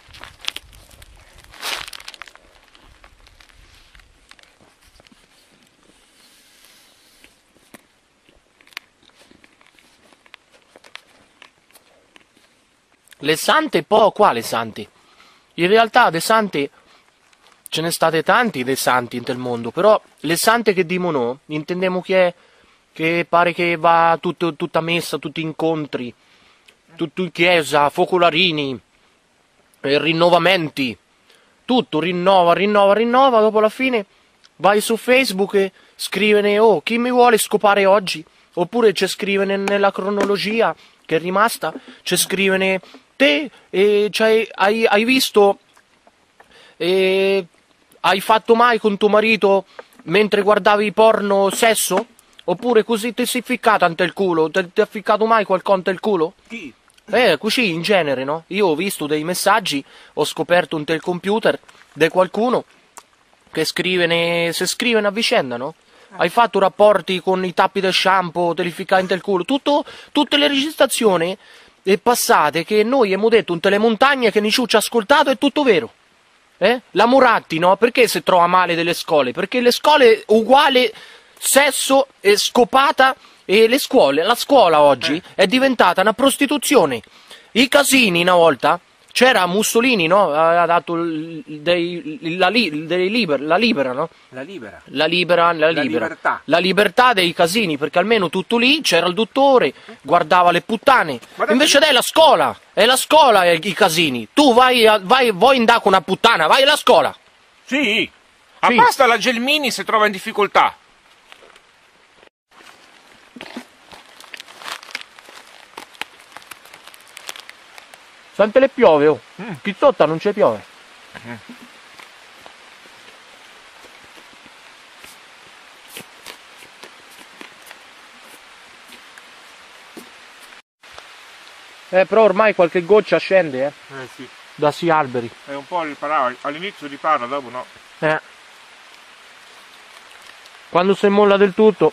Le sante, poi quale sante? In realtà de sante ce ne state tanti dei santi nel mondo, però le sante che dicono, intendiamo che è, che pare che va tutto, tutta messa, tutti incontri, tutto in chiesa, focolarini, eh, rinnovamenti, tutto rinnova, rinnova, rinnova, dopo alla fine vai su Facebook e scrivene, oh, chi mi vuole scopare oggi? Oppure c'è scrivene nella cronologia che è rimasta, c'è scrivene... Te eh, cioè, hai, hai visto, eh, hai fatto mai con tuo marito mentre guardavi porno sesso? Oppure così ti sei ficcato ante il culo? Ti ha ficcato mai qualcosa ante il culo? Chi? Eh, così in genere, no? Io ho visto dei messaggi, ho scoperto un tel computer di qualcuno che scrive, se scrive a vicenda, no? Hai fatto rapporti con i tappi del shampoo, te li ficcai ante il culo, tutto, tutte le registrazioni e passate che noi abbiamo detto in telemontagne che Niciù ci ha ascoltato è tutto vero. Eh? La Moratti, no? Perché si trova male delle scuole? Perché le scuole uguale sesso e scopata e le scuole, la scuola oggi eh. è diventata una prostituzione. I casini una volta, c'era Mussolini, no? Ha dato dei, la, dei liber, la libera, no? La libera. La libera, la, la libera. libertà. La libertà dei casini, perché almeno tutto lì c'era il dottore, guardava le puttane. Invece è la scuola, è la scuola i casini. Tu vai, vai vuoi andare con una puttana, vai alla scuola. Sì, a sì. Basta la Gelmini si trova in difficoltà. Sante le piove, oh. Mm. Qui sotto non c'è piove. Mm. Eh, però ormai qualche goccia scende, eh. Eh sì. Da sì alberi. È un po' il parà, all'inizio di parla, dopo no. Eh. Quando si molla del tutto.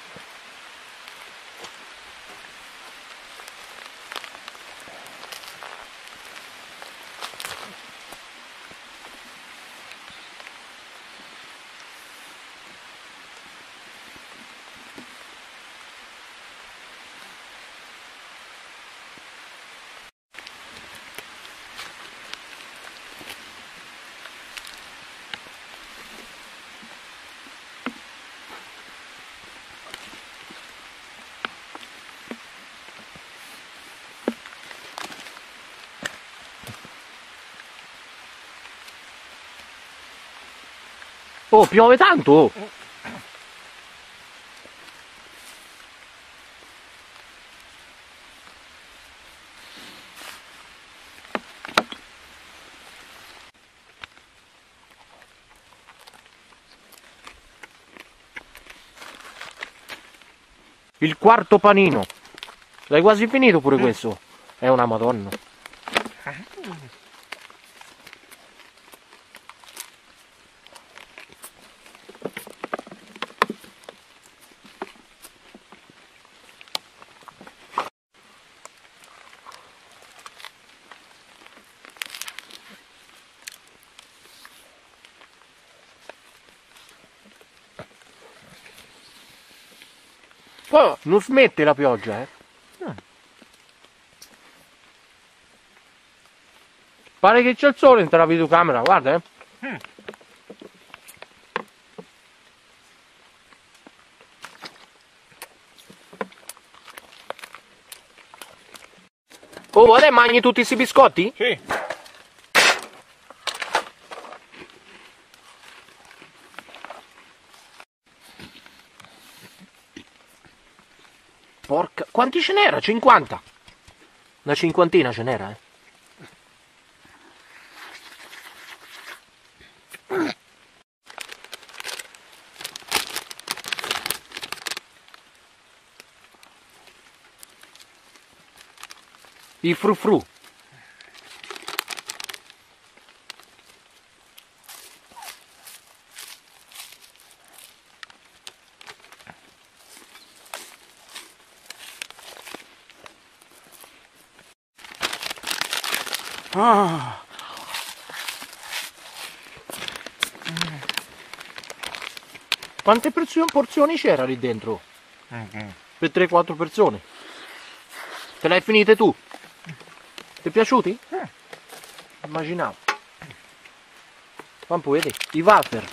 Oh, piove tanto! Il quarto panino. L'hai quasi finito pure questo? È una madonna. Oh, non smette la pioggia, eh. Pare che c'è il sole in la videocamera, guarda, eh. Mm. Oh, adesso mangi tutti questi biscotti? Sì. Porca... Quanti ce n'era? cinquanta? Una cinquantina ce n'era, eh. I frufru. Ah. Quante porzioni c'era lì dentro? Mm-hmm. Per tre quattro persone. Te le hai finite tu? Ti è piaciuti? Eh. Immaginavo. Fammi vedere. I wafer.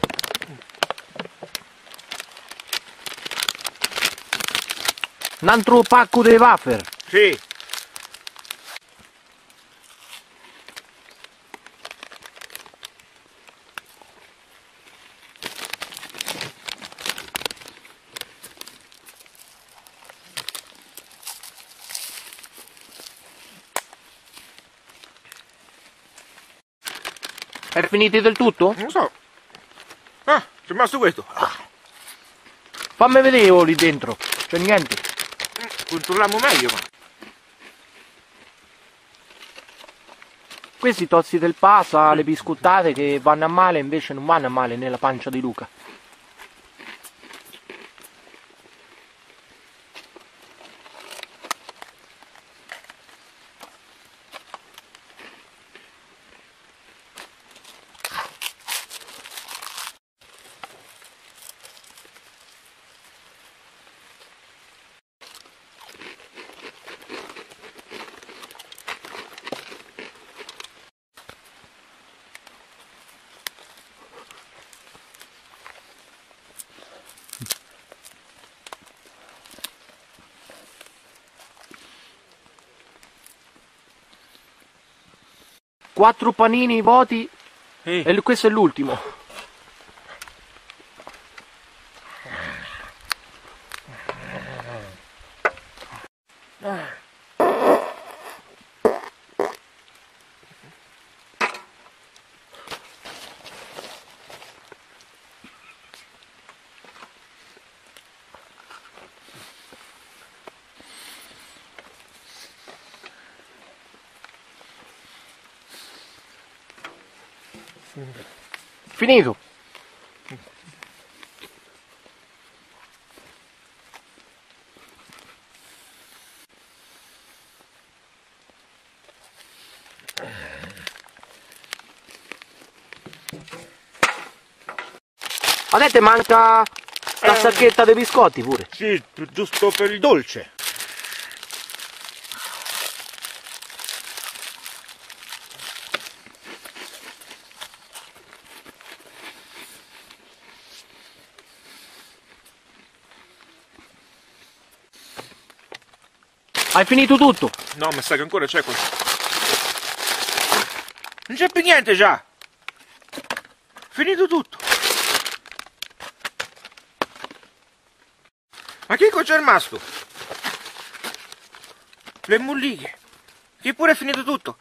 Un altro pacco dei wafer. Sì. È finito del tutto? Non so. Ah, c'è rimasto questo. Fammi vedere io lì dentro. C'è niente. Controlliamo meglio. Ma. Questi tozzi del pasa, le biscottate che vanno a male, invece non vanno a male nella pancia di Luca. Quattro panini voti sì. E questo è l'ultimo. Finito. Adesso manca la eh, sacchetta dei biscotti pure. Sì, giusto per il dolce. Hai finito tutto? No, mi sa che ancora c'è qualcosa. Non c'è più niente già. Finito tutto. Ma che cosa è rimasto? Le mullighe. Che pure è finito tutto.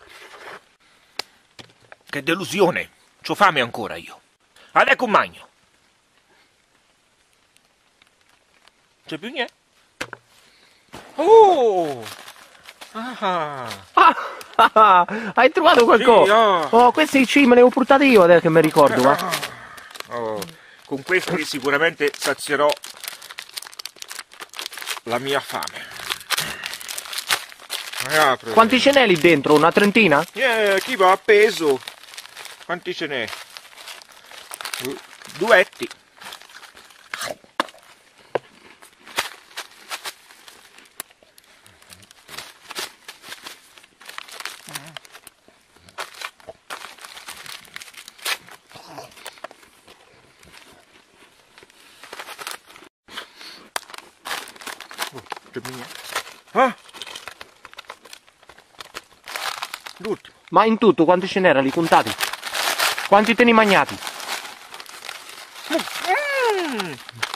Che delusione. C'ho fame ancora io. Adesso un magno. C'è più niente. Oh! Ah. Ah, ah, ah, hai trovato qualcosa? Sì, oh. Oh, questi ci me li ho portati io adesso che mi ricordo, va. Oh, con questi sicuramente sazierò la mia fame. Apri. Quanti ce n'è lì dentro? Una trentina? Eh, chi va a peso? Quanti ce n'è? Du duetti. Ah! L'ultimo. Ma in tutto quanti ce n'era lì contati? Quanti te ne magnati? Mm.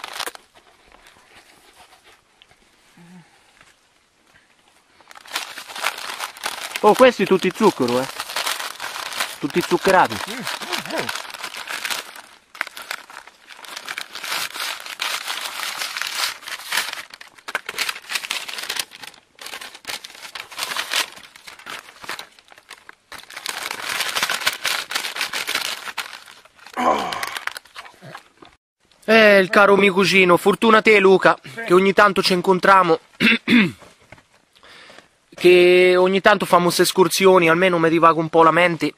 Oh, questi tutti zucchero, eh? Tutti zuccherati. Mm. Mm. Eh, il caro mio cugino, fortuna te Luca, che ogni tanto ci incontriamo, che ogni tanto famo queste escursioni, almeno mi divago un po' la mente,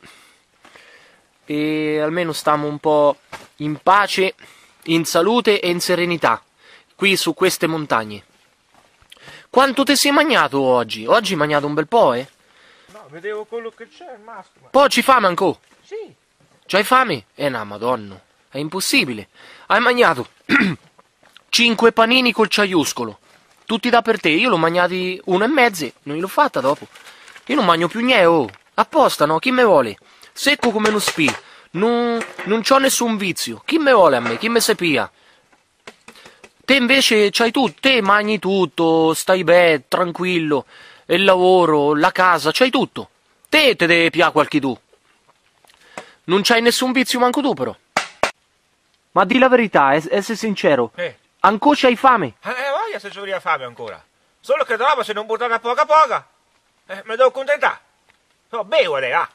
e almeno stiamo un po' in pace, in salute e in serenità, qui su queste montagne. Quanto ti sei mangiato oggi? Oggi hai mangiato un bel po', eh? No, vedevo quello che c'è rimasto. Ma... Poi ci fame ancora? Sì. C'hai fame? Eh no, madonna, è impossibile. Hai mangiato cinque panini col ciaiuscolo, tutti da per te. Io l'ho mangiati uno e mezzo, non l'ho fatta dopo. Io non mangio più niente, oh. Apposta, no? Chi me vuole? Secco come uno spì, non, non c'ho nessun vizio. Chi me vuole a me? Chi me sepia? Te invece c'hai tutto, te mangi tutto, stai bene, tranquillo, il lavoro, la casa, c'hai tutto. Te te deve piacere qualche tu. Non c'hai nessun vizio manco tu però. Ma di la verità, essere sincero, Eh. ancora c'hai fame? Eh, voglia se c'ho fame ancora. Solo che dopo se non buttata poca poca, eh, mi devo contentare. No, bevo lei, ah.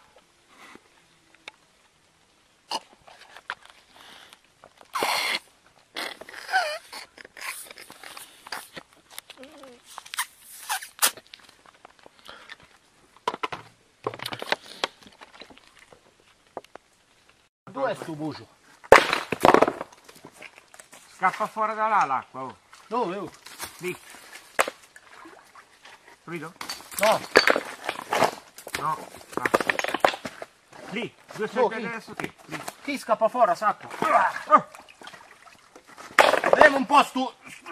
Dov'è sto bucio? Scappa fuori da là l'acqua, oh. Dove? Oh? Lì. Capito? No. No. Ah. Lì, due Oh, secondi chi? adesso che? Lì. Chi scappa fuori, sacco? Oh. Vediamo un po' stu...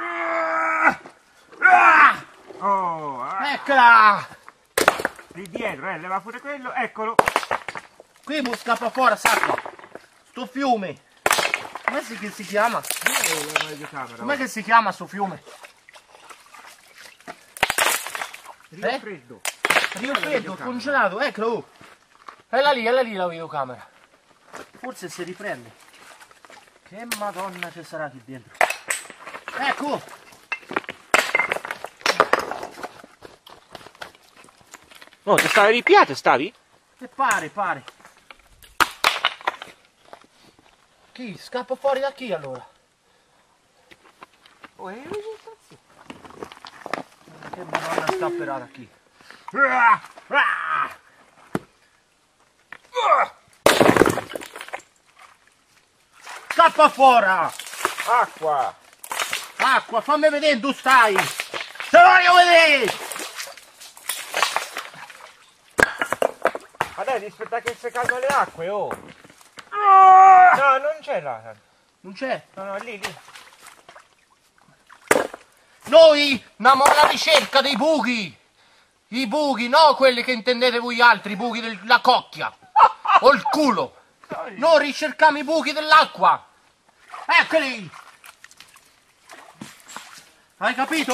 Oh, ah. Eccola! Lì dietro, eh, leva pure quello, eccolo. Qui mi scappa fuori, sacco. Sto fiume. Come si, che si chiama? Com'è che si chiama sto fiume? Rio Eh? Freddo. Rio Freddo, congelato, eccolo! È là lì, è là lì la videocamera. Forse si riprende. Che madonna ci sarà qui dentro. Ecco! Oh, ti stavi ripiate, stavi? E pare, pare. Chi? Scappa fuori da chi allora? Oh, è Che madonna scapperà da chi? Scappa fuori! Acqua! Acqua, fammi vedere dove stai! Te voglio vedere! Adesso aspetta che si calmano le acque, oh! No, non c'è là. Non c'è? No, no, lì, lì. Noi andiamo alla ricerca dei buchi! I buchi, no quelli che intendete voi altri, i buchi della cocchia! O il culo! Noi ricerchiamo i buchi dell'acqua! Eccoli! Hai capito?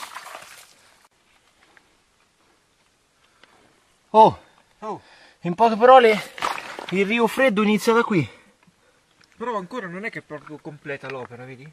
Oh, Oh, in poche parole, il Rio Freddo inizia da qui. però ancora non è che è proprio completa l'opera, vedi?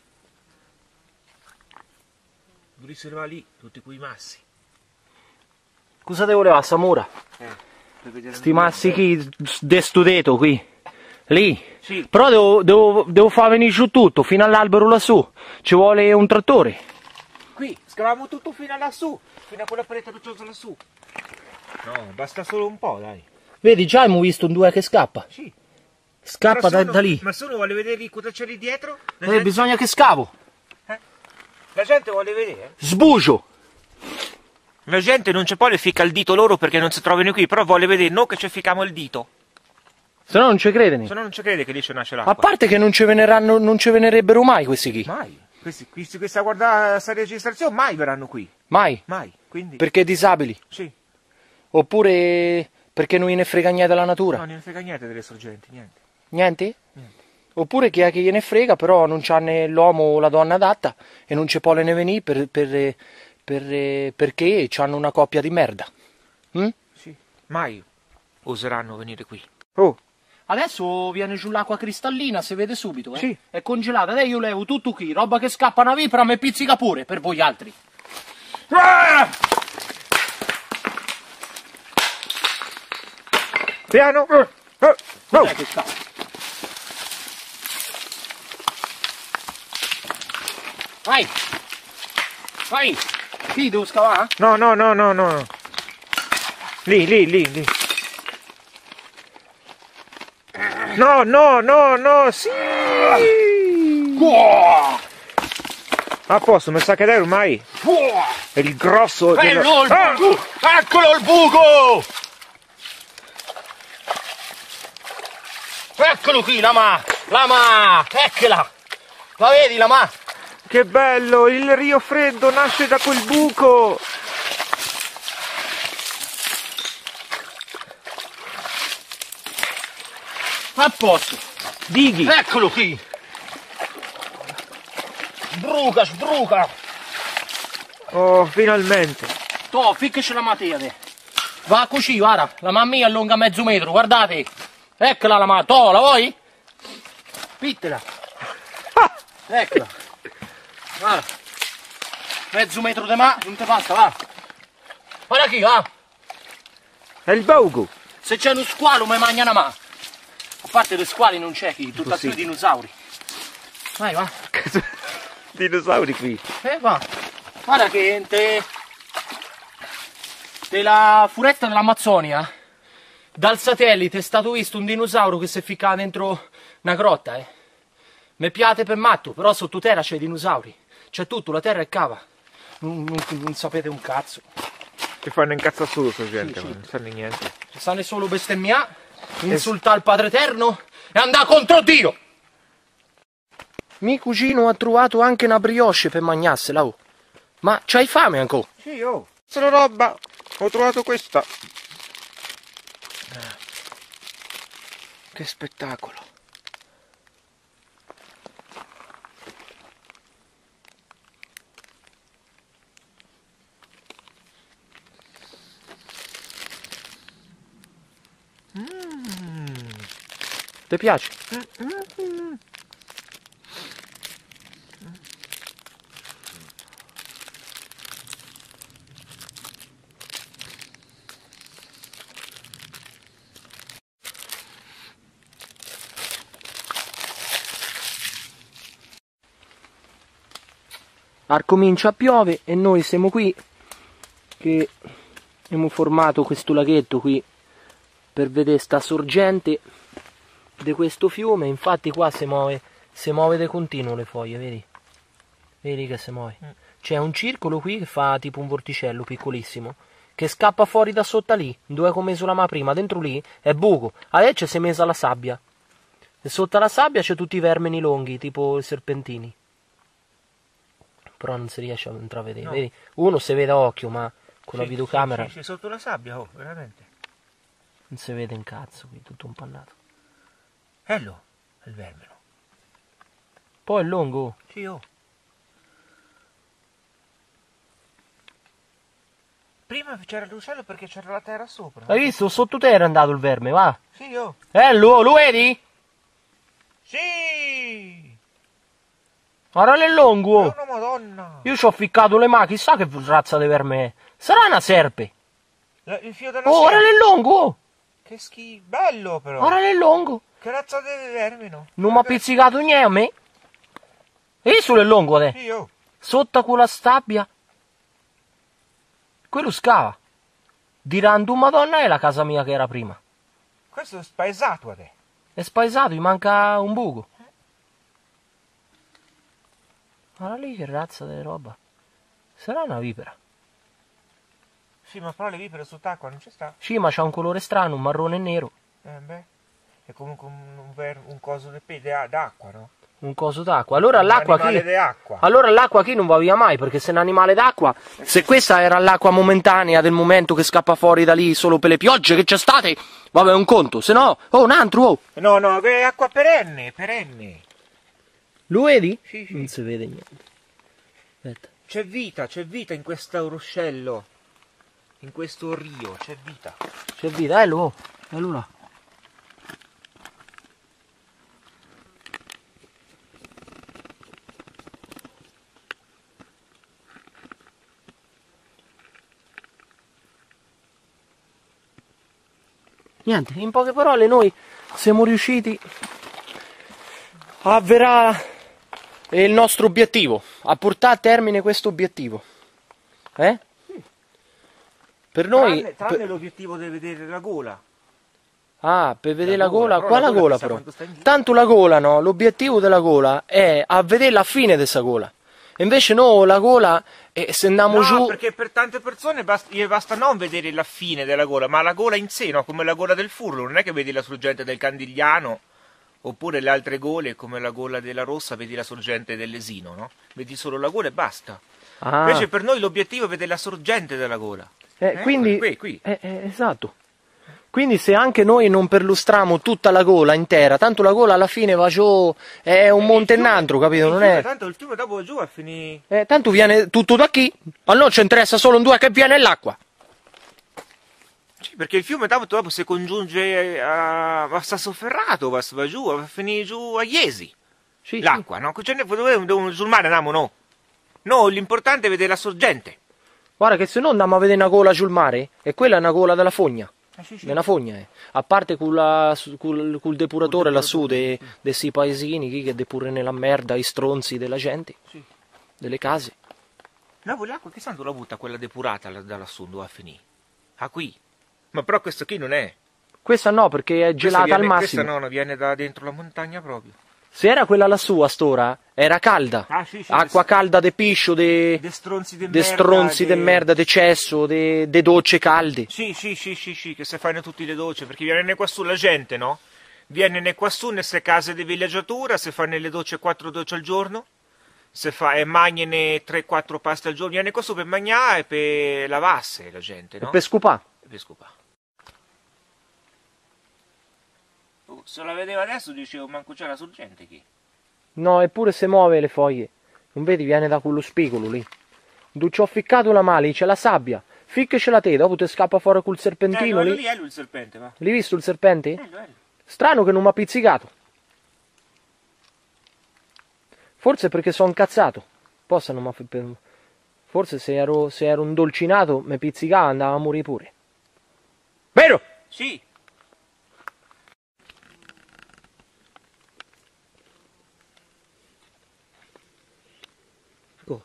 Brissero lì, tutti quei massi. Cosa devo levare, Samura? Eh, per vedere Sti massi qui, destudeto qui. Lì. Sì. Però devo, devo, devo far venire giù tutto, fino all'albero lassù. Ci vuole un trattore. Qui, scavamo tutto fino a lassù, fino a quella parete rocciosa lassù. No, basta solo un po', dai. Vedi, già abbiamo visto un due che scappa. Sì. Scappa da, uno, da lì. Ma se uno vuole vedere cosa c'è lì dietro, la, Eh, gente, bisogna che scavo. eh? La gente vuole vedere. Sbucio. La gente non ci può le fica il dito loro perché non si trovano qui, però vuole vedere noi che ci ficamo il dito. Se no non ci crede. Se no non ci crede che lì ci nasce A l'acqua. parte che non ci veneranno, non ci venerebbero mai questi qui. Mai. Questi, questi, questa guarda, questa registrazione mai verranno qui. Mai. Mai. Quindi. Perché disabili. Sì. Oppure perché non gliene frega niente della natura. No, non ne frega niente delle sorgenti, niente. Niente? Niente. Oppure chi è che gliene frega, però non c'ha né l'uomo o la donna adatta e non ci può ne venire per, per, per, perché hanno una coppia di merda. Mm? Sì. Mai oseranno venire qui. Oh. Adesso viene giù l'acqua cristallina, si vede subito, eh? Sì. È congelata, adesso io levo tutto qui, roba che scappa una vipera, mi pizzica pure, per voi altri. Ah! Piano. Oh. Oh. Cos'è che scappa? Vai! Vai! Qui devo scavare? No, no, no, no, no. Lì, lì, lì, lì. No, no, no, no, sì! A posto, mi sa che dai ormai è il grosso dello... Bello il Ah! buco! Eccolo il buco! Eccolo qui, la ma! La ma! Eccola! La vedi la ma? Che bello, il Rio Freddo nasce da quel buco! A posto! Dighi! Eccolo qui! Sbruca, sbruca! Oh, finalmente! To, ficcaci la matea te! Va così, guarda! La mamma mia allunga mezzo metro, guardate! Eccola la ma! To, la vuoi? Pittela! Ah! Eccola! Guarda! Mezzo metro di ma, non ti basta, va! Guarda qui, va! È il buco! Se c'è uno squalo mi mangia una ma! A parte le squali non c'è chi, tutti Sì. i dinosauri. Vai, va. Dinosauri qui. Eh, va. Guarda che te... della foresta dell'Amazzonia, dal satellite è stato visto un dinosauro che si è ficcato dentro una grotta, eh. Mi piate per matto, però sottoterra c'è i dinosauri. C'è tutto, la terra è cava. Non, non, non sapete un cazzo. Che fanno incazzare solo sta gente, Sì, ma sì. non sanno niente. Ci stanno solo bestemmià, insultare il Padre Eterno e andare contro Dio. Mi cugino ha trovato anche una brioche per mangiarsela, oh. Ma c'hai fame ancora? Sì, oh! Sono roba! Ho trovato questa! Che spettacolo. Mm. Ti piace? Mm. Ar comincia a piove e noi siamo qui che abbiamo formato questo laghetto qui per vedere sta sorgente di questo fiume. Infatti qua si muove, si muove di continuo le foglie, vedi? Vedi che si muove. C'è un circolo qui che fa tipo un vorticello piccolissimo che scappa fuori da sotto lì, dove ho messo la ma prima, dentro lì è buco, adesso si è messa la sabbia e sotto la sabbia c'è tutti i vermini lunghi tipo i serpentini. Però non si riesce a intravedere, No. vedi? Uno si vede a occhio, ma con la Sì, videocamera sì, sì, sotto la sabbia, oh, veramente. non si vede un cazzo, qui tutto impannato. Bello, il vermine. Poi è lungo, oh. Sì, oh. Prima c'era l'uccello perché c'era la terra sopra. Hai visto? Sotto terra è andato il verme, va. Sì, oh. Eh, lo, lo vedi? Sì! Guarda le longo. È una madonna. Io ci ho ficcato le mani, chissà che razza di verme è. Sarà una serpe. La, il fio della Oh, guarda serpe. le longo. Che schifo. Bello però. Guarda le longo. Che razza di vermi, no? Non mi ha pizzicato niente a me. Hai visto le longo, te? Sì, oh. Sotto quella stabbia. Quello scava. Diranno, madonna, è la casa mia che era prima. Questo è spaesato a te. È spaesato, gli manca un buco. Guarda lì che razza di roba. Sarà una vipera. Sì, ma però le vipere sott'acqua non ci sta. Sì, ma c'ha un colore strano, un marrone e nero. Eh beh. È comunque un, un, ver, un coso di pe- d'acqua, no? Un coso d'acqua. Allora l'acqua qui. d'acqua. Allora l'acqua qui non va via mai, perché se è un animale d'acqua. Se questa era l'acqua momentanea del momento che scappa fuori da lì solo per le piogge che c'è state, vabbè, è un conto. Se no, oh, un altro, oh. No, no, è acqua perenne, perenne. Lo vedi? Sì, sì. Non si vede niente. Aspetta. C'è vita, c'è vita in questo ruscello. In questo rio, c'è vita. C'è vita, eh, lo. È lui là. Niente, in poche parole noi siamo riusciti a avverare il nostro obiettivo, a portare a termine questo obiettivo. Eh? Sì. Per noi... Tranne, tranne per... l'obiettivo di vedere la gola. Ah, per vedere La la gola, gola? però Quale la gola, gola però? quando sta in giro. Tanto la gola no, l'obiettivo della gola è a vedere la fine di questa gola. E invece no, la gola, eh, se andiamo No, giù... perché per tante persone basta, gli basta non vedere la fine della gola, ma la gola in sé, no? Come la gola del furlo, non è che vedi la sorgente del Candigliano, oppure le altre gole, come la gola della Rossa, vedi la sorgente del Lesino, no? Vedi solo la gola e basta. Ah. Invece per noi l'obiettivo è vedere la sorgente della gola. Eh, Eh, quindi... qui, qui. Eh, eh, esatto. Quindi se anche noi non perlustriamo tutta la gola intera, tanto la gola alla fine va giù, è un monte in altro, capito? Non è... Tanto il fiume dopo giù a finire... Eh, tanto viene tutto da qui, a noi ci interessa solo un due che viene l'acqua. Sì, perché il fiume dopo, dopo si congiunge a, a Sassoferrato, va, va giù, va a finire giù a Iesi. Sì, L'acqua, no? Cioè, dove, dove, sul mare andiamo, no? No, l'importante è vedere la sorgente. sì. Guarda che se no andiamo a vedere una gola sul mare, e quella è una gola della fogna. Ah, sì, sì. È una fogna, eh. A parte con la- col, col depuratore lassù dei de sti paesini chi che depurano la merda, i stronzi della gente, Sì. delle case. No, quell'acqua che santo la butta, quella depurata da lassù, dove a finire? Ah, qui. Ma però questo qui non è. Questa no, perché è gelata Questa al viene- massimo. Questa no, no, viene da dentro la montagna proprio. Se era quella lassù a st'ora, era calda. Ah, sì, sì, Acqua sì. calda de piscio, de, De stronzi di de merda. stronzi de de- merda, de cesso, de, de docce calde. Sì, sì, sì, sì, sì, che se fanno tutti le docce, perché viene qua su la gente, no? Viene qua su nelle case di villeggiatura, se fanno le docce quattro docce al giorno, se fa e mangiano tre quattro paste al giorno, viene qua su per mangiare e per lavarsi la gente, no? Per scupà. E per scopare. Oh, se la vedeva adesso dicevo, manco c'è la sorgente qui. No, eppure se muove le foglie. Non vedi, viene da quello spigolo lì. Tu ci ho ficcato la male, c'è la sabbia. Ficcacela te, dopo ti scappa fuori col Eh, serpentino quello lì. lì è lui il serpente, va. L'hai visto il serpente? Bello, bello. Strano che non mi ha pizzicato. Forse perché sono incazzato. Possa non m'ha fi- per- Forse se ero, se ero un dolcinato mi pizzicava andava a morire pure. Vero? Sì. Oh.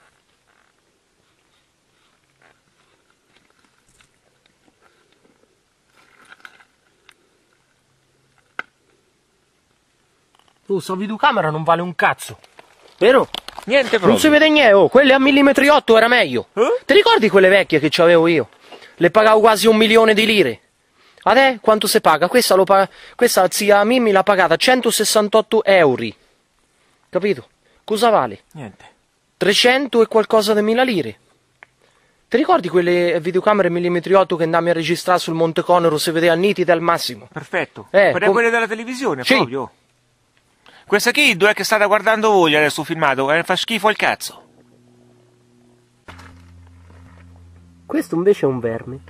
Oh, sta videocamera non vale un cazzo. Vero? Niente proprio. Non si vede niente, oh, quelle a millimetri otto era meglio. Eh? Ti ricordi quelle vecchie che c'avevo io? Le pagavo quasi un milione di lire. Adè, quanto si paga? Questa, lo paga... Questa zia Mimmi l'ha pagata centosessantotto euro. Capito? Cosa vale? Niente. trecento e qualcosa di mila lire. Ti ricordi quelle videocamere millimetri otto che andammo a registrare sul Monte Conero, si vedeva nitide al massimo? Perfetto. Eh, Quelle, com- quelle della televisione, Sì. proprio. Questa qui, dove è che state guardando voi adesso filmato? Eh, fa schifo al cazzo. Questo invece è un verme.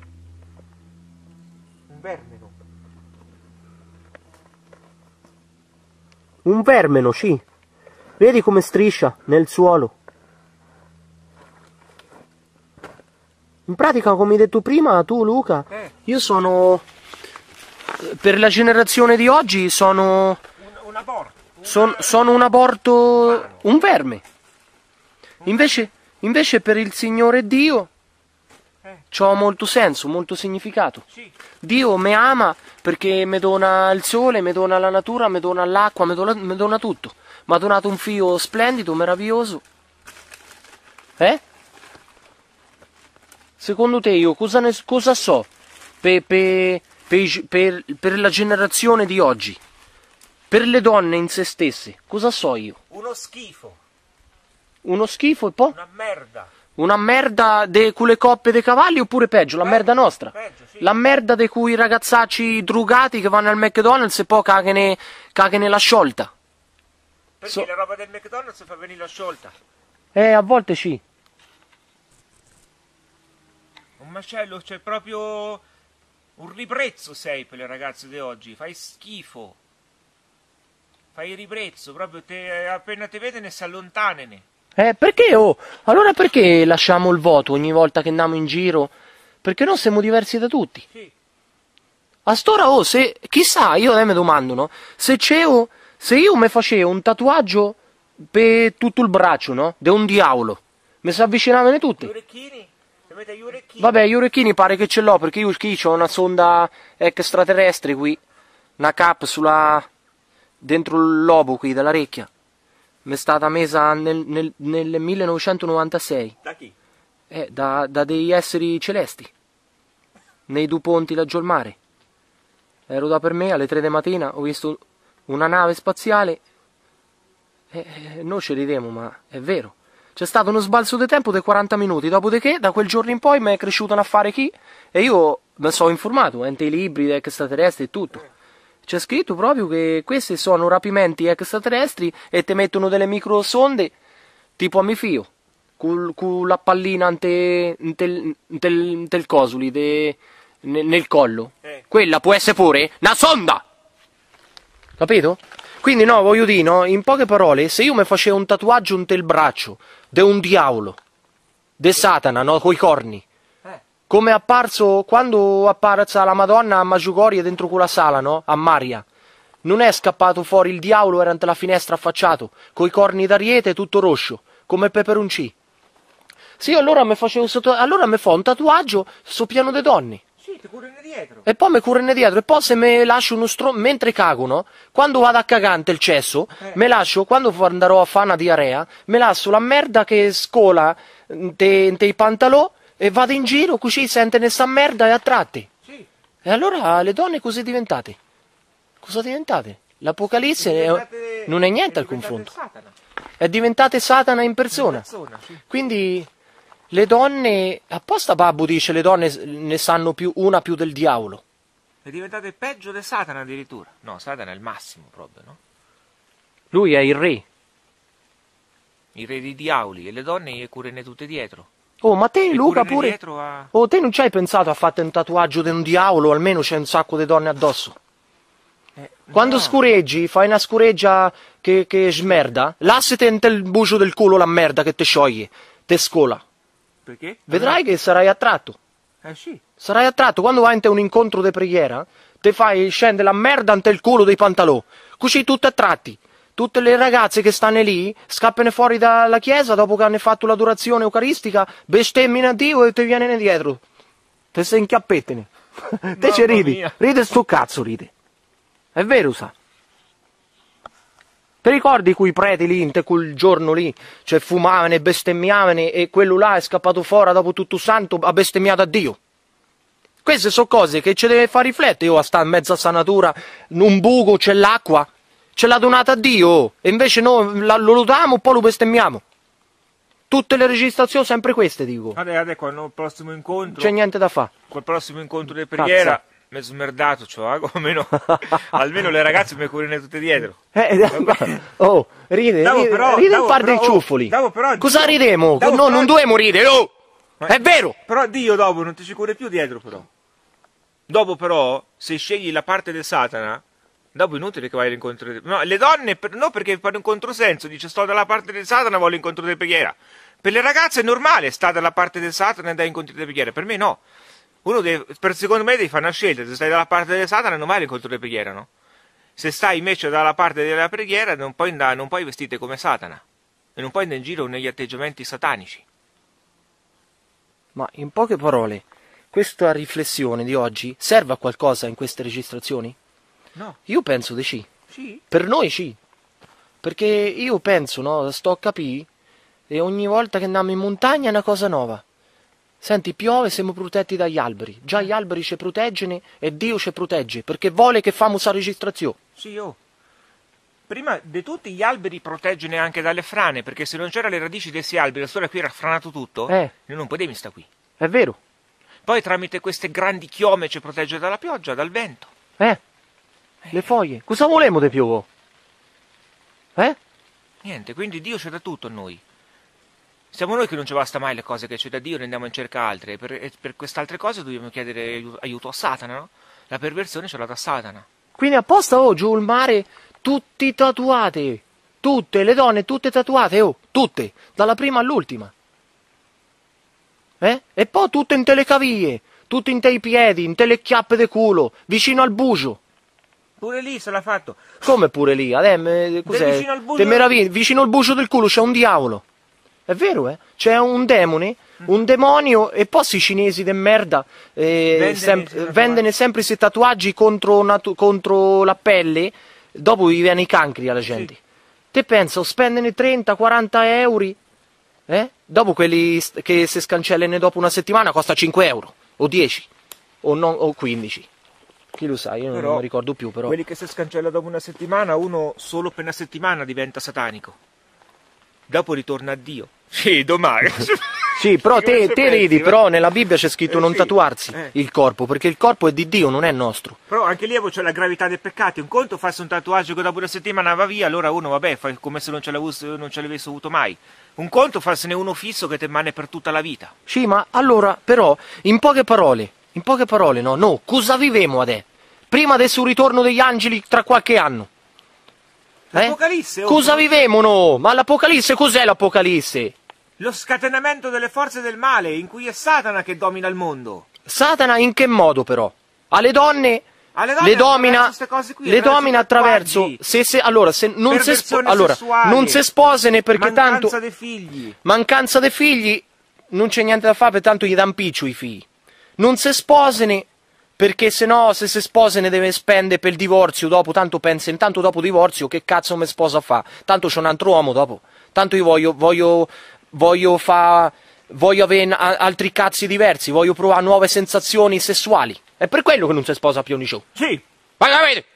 Un vermeno. Un vermeno, sì. Vedi come striscia nel suolo. In pratica, come hai detto prima, tu Luca, eh. io sono... Per la generazione di oggi sono... Un, un aborto. Un... Son, sono un aborto... Un verme. Invece, invece per il Signore Dio eh. c'ho molto senso, molto significato. Sì. Dio mi ama perché mi dona il sole, mi dona la natura, mi dona l'acqua, mi dona, mi dona tutto. Mi ha donato un figlio splendido, meraviglioso. Eh? Secondo te io cosa, ne, cosa so per, per, per, per, per la generazione di oggi? Per le donne in se stesse, cosa so io? Uno schifo. Uno schifo e poi? Una merda. Una merda de quelle coppe dei cavalli oppure peggio, la Peggio, merda nostra? peggio, sì. La merda di quei ragazzacci drogati che vanno al McDonald's e poi cagano cagano la sciolta. Perché So- la roba del McDonald's fa venire la sciolta. Eh, a volte sì. Un macello, c'è proprio un ribrezzo sei per le ragazze di oggi. Fai schifo. Fai ribrezzo, proprio te, appena ti vede ne si allontanene. Eh, perché oh? Allora perché lasciamo il voto ogni volta che andiamo in giro? Perché noi siamo diversi da tutti. Sì. A st'ora, oh, se, chissà, io mi domando, no? Se c'è, oh, se io mi facevo un tatuaggio per tutto il braccio, no? Di un diavolo, mi si avvicinavano tutti. Gli orecchini? Se mette gli orecchini? Vabbè, gli orecchini pare che ce l'ho, perché io qui ho una sonda extraterrestre qui, una capsula dentro il lobo qui dell'orecchia. Mi è stata messa nel, nel, nel millenovecentonovantasei. Da chi? Eh, da, da degli esseri celesti, nei due ponti laggiù al mare. Ero da per me alle tre di mattina, ho visto una nave spaziale e eh, noi ci ridemo, ma è vero. C'è stato uno sbalzo di tempo di quaranta minuti, dopodiché da quel giorno in poi mi è cresciuto un affare chi e io mi sono informato, ente i libri di extraterrestri e tutto. C'è scritto proprio che questi sono rapimenti extraterrestri e ti mettono delle microsonde tipo a mio figlio, con, con la pallina ante, ante, ante, ante il cosuli de, ne, nel collo. Eh. Quella può essere pure una sonda! Capito? Quindi no, voglio dire, no, in poche parole, se io mi facevo un tatuaggio ante il braccio di un diavolo, di Satana, no, coi corni, Eh. come è apparso quando apparsa la Madonna a Magiugorie dentro quella sala, no? A Maria. Non è scappato fuori il diavolo, era ante la finestra affacciato, coi corni d'ariete tutto roscio, come peperoncino. Sì, allora mi facevo sotto... allora mi fa un tatuaggio su piano de donne. Sì, ti curano dietro. E poi mi curano dietro, e poi se mi lascio uno stro... mentre cago, no? Quando vado a cagante il cesso, Eh. mi lascio, quando andrò a fare una diarrea, mi lascio la merda che scola te, te i pantaloni e vado in giro, così sente nessa merda e a tratti. Sì. E allora le donne cosa diventate? Cosa diventate? L'Apocalisse è- Diventate- non è niente è al diventate confronto. Satana. È diventate Satana in persona. Persona, sì. Quindi le donne, apposta Babbo dice, le donne ne sanno più una più del diavolo. È diventate peggio di Satana addirittura. No, Satana è il massimo proprio, no? Lui è il re. I re di diavoli e le donne gli curano tutte dietro. Oh, ma te E Luca curano pure... dietro a... Oh, te non ci hai pensato a fare un tatuaggio di un diavolo, almeno c'è un sacco di donne addosso. Eh, Quando no. scureggi, fai una scureggia che, che smerda, lassate nel bucio del culo la merda che ti scioglie, te scola. Perché? Vedrai che sarai attratto. Eh sì. Sarai attratto quando vai in un incontro di preghiera, te fai scendere la merda ante il culo dei pantaloni, così tutti attratti. Tutte le ragazze che stanno lì scappano fuori dalla chiesa dopo che hanno fatto l'adorazione eucaristica, bestemmiano a Dio e ti viene dietro. Te sei inchiappettene. Te ci Mamma ridi, mia. ride sto cazzo, ride. È vero, sa. Ti ricordi quei preti lì, in te quel giorno lì, cioè fumavano e bestemmiavano e quello là è scappato fuori dopo tutto santo, ha bestemmiato a Dio? Queste sono cose che ci deve far riflettere, io a sta in mezzo a sta natura, in un buco c'è l'acqua, ce l'ha donata a Dio, e invece noi la- lo lodiamo e poi lo bestemmiamo. Tutte le registrazioni sempre queste, dico. Adesso, adesso quando il prossimo incontro, C'è niente da fare. col prossimo incontro di preghiera, Cazzo. mi è smerdato, cioè, almeno, almeno le ragazze mi curano tutte dietro. Eh, oh, ride, Davo ride, però- ride davo in par dei però- oh, ciuffoli. davo però- Cosa ridemo? davo No, però- non dobbiamo ridere, oh! Ma È vero! Però Dio dopo non ti ci cura più dietro, però. Dopo però, se scegli la parte del Satana, dopo è inutile che vai all'incontro di... No, le donne, per... no, perché fanno un controsenso, dice sto dalla parte del Satana, voglio l'incontro di preghiera. Per le ragazze è normale stare dalla parte del Satana e andare incontri di preghiera, per me no. Uno deve, per secondo me devi fare una scelta, se stai dalla parte del Satana non vai all'incontro di preghiera, no? Se stai invece dalla parte della preghiera non puoi, andare, non puoi vestirti come Satana e non puoi andare in giro negli atteggiamenti satanici. Ma in poche parole, questa riflessione di oggi serve a qualcosa in queste registrazioni? No. Io penso di sì. Sì. Per noi sì. Perché io penso, no, sto a capire, e ogni volta che andiamo in montagna è una cosa nuova. Senti, piove, siamo protetti dagli alberi. Già gli alberi ci proteggono e Dio ci protegge, perché vuole che famo questa registrazione. Sì, oh. Prima di tutti gli alberi proteggono anche dalle frane, perché se non c'erano le radici di questi alberi, la storia qui era franato tutto, Eh. noi non potevi stare qui. È vero. Poi tramite queste grandi chiome ci protegge dalla pioggia, dal vento. Eh. Le foglie. Cosa volemo di più? Eh? Niente, quindi Dio c'è da tutto a noi. Siamo noi che non ci basta mai le cose che c'è da Dio, ne andiamo in cerca altre. E per, e per queste altre cose dobbiamo chiedere aiuto a Satana, no? La perversione ce l'ha da Satana. Quindi apposta, oh, giù il mare, tutti tatuate. Tutte, le donne tutte tatuate, oh, tutte, dalla prima all'ultima. Eh? E poi tutte in telecavie, tutte in te i piedi, in te le chiappe de culo, vicino al bucio. Pure lì se l'ha fatto. Come pure lì? Adem, cos'è? vicino al bucio- Te meravigli, vicino al bucio del culo c'è un diavolo. È vero, eh? C'è un demone, un demonio, e poi i cinesi de merda eh, Vendene sem- i tatuaggi. vendono sempre questi tatuaggi contro, natu- contro la pelle, dopo gli viene i cancri alla gente. Sì. Te penso, spendono trenta quaranta euro, eh? Dopo quelli st- che si scancellano dopo una settimana costa cinque euro, o dieci, o, non- o quindici. Chi lo sa, io Però, non mi ricordo più, però. Quelli che si scancella dopo una settimana, uno solo per una settimana diventa satanico. Dopo ritorna a Dio. Sì, domani. Sì, però te, Come te pensi, ridi, va? però nella Bibbia c'è scritto Eh, non sì. tatuarsi Eh. il corpo, perché il corpo è di Dio, non è nostro. Però anche lì c'è la gravità dei peccati. Un conto farsi un tatuaggio che dopo una settimana va via, allora uno, vabbè, fa come se non ce l'avesse, non ce l'avesse avuto mai. Un conto farsene uno fisso che ti rimane per tutta la vita. Sì, ma allora, però, in poche parole, in poche parole, no, no, cosa vivemo adesso? Prima del suo ritorno degli angeli tra qualche anno? Eh? L'Apocalisse, oh, Cosa come- vivemo, no? Ma l'Apocalisse, cos'è l'Apocalisse? Lo scatenamento delle forze del male, in cui è Satana che domina il mondo. Satana in che modo, però? Alle donne... Alle donne le domina, attraverso queste cose qui, le attraverso domina i attraverso, tatuaggi, se, se, allora, se non si, spo- perversione allora, sessuale, non si sposano perché mancanza tanto... dei figli. Mancanza dei figli, non c'è niente da fare, perché tanto gli dan piccio i figli. Non si sposano, perché se no, se si sposano deve spendere per il divorzio dopo, tanto pensa, intanto dopo divorzio, che cazzo mi sposa a fa? Tanto c'è un altro uomo dopo, tanto io voglio, voglio, voglio fa, voglio avere a- altri cazzi diversi, voglio provare nuove sensazioni sessuali. È per quello che non si sposa più Show. Sì. Vai a vedere!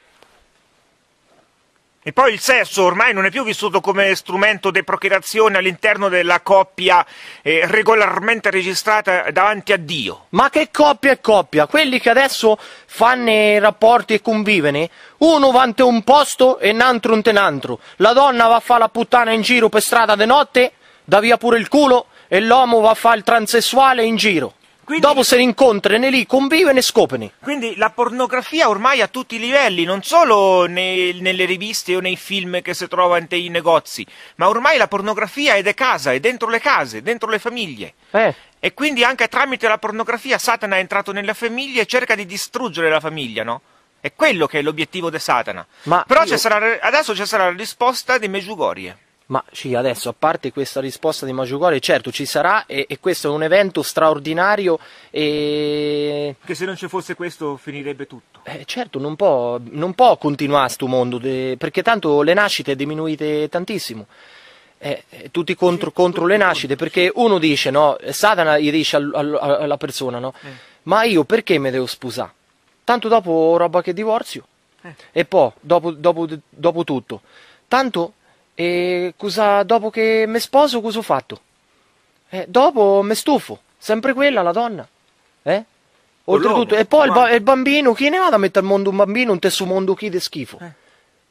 E poi il sesso ormai non è più vissuto come strumento di procreazione all'interno della coppia eh, regolarmente registrata davanti a Dio. Ma che coppia è coppia? Quelli che adesso fanno i rapporti e convivono, uno va in un posto e un altro in un altro. La donna va a fare la puttana in giro per strada di notte, dà via pure il culo, e l'uomo va a fare il transessuale in giro. Quindi- Dopo se rincontrano lì, convivono e scopano. Quindi la pornografia ormai a tutti i livelli, non solo nei- nelle riviste o nei film che si trovano nei negozi, ma ormai la pornografia è da casa, è dentro le case, dentro le famiglie. Eh, E quindi anche tramite la pornografia Satana è entrato nelle famiglie e cerca di distruggere la famiglia, no? È quello che è l'obiettivo di Satana. Ma Però io- ci sarà- adesso ci sarà la risposta di Meggiugorie. ma sì, adesso, a parte questa risposta di Maggiugori, certo ci sarà, e, e questo è un evento straordinario, e... Che se non ci fosse questo finirebbe tutto. Eh, certo, non può, non può continuare sto mondo, de- perché tanto le nascite è diminuite tantissimo. Eh, eh, tutti contro, Sì, contro tutti le contro, nascite, perché uno dice, no, Satana gli dice al- al- alla persona, no, Eh. ma io perché mi devo sposare? Tanto dopo ho roba che divorzio. Eh. E poi, dopo, dopo, dopo tutto, tanto, eh, cosa, dopo che mi sposo, cosa ho fatto? Eh, dopo mi stufo, sempre quella la donna. Eh? Oltretutto, l'uomo, e poi il, ba- guarda. il bambino, chi ne va da mettere al mondo un bambino, un tesso mondo chi di schifo? Eh.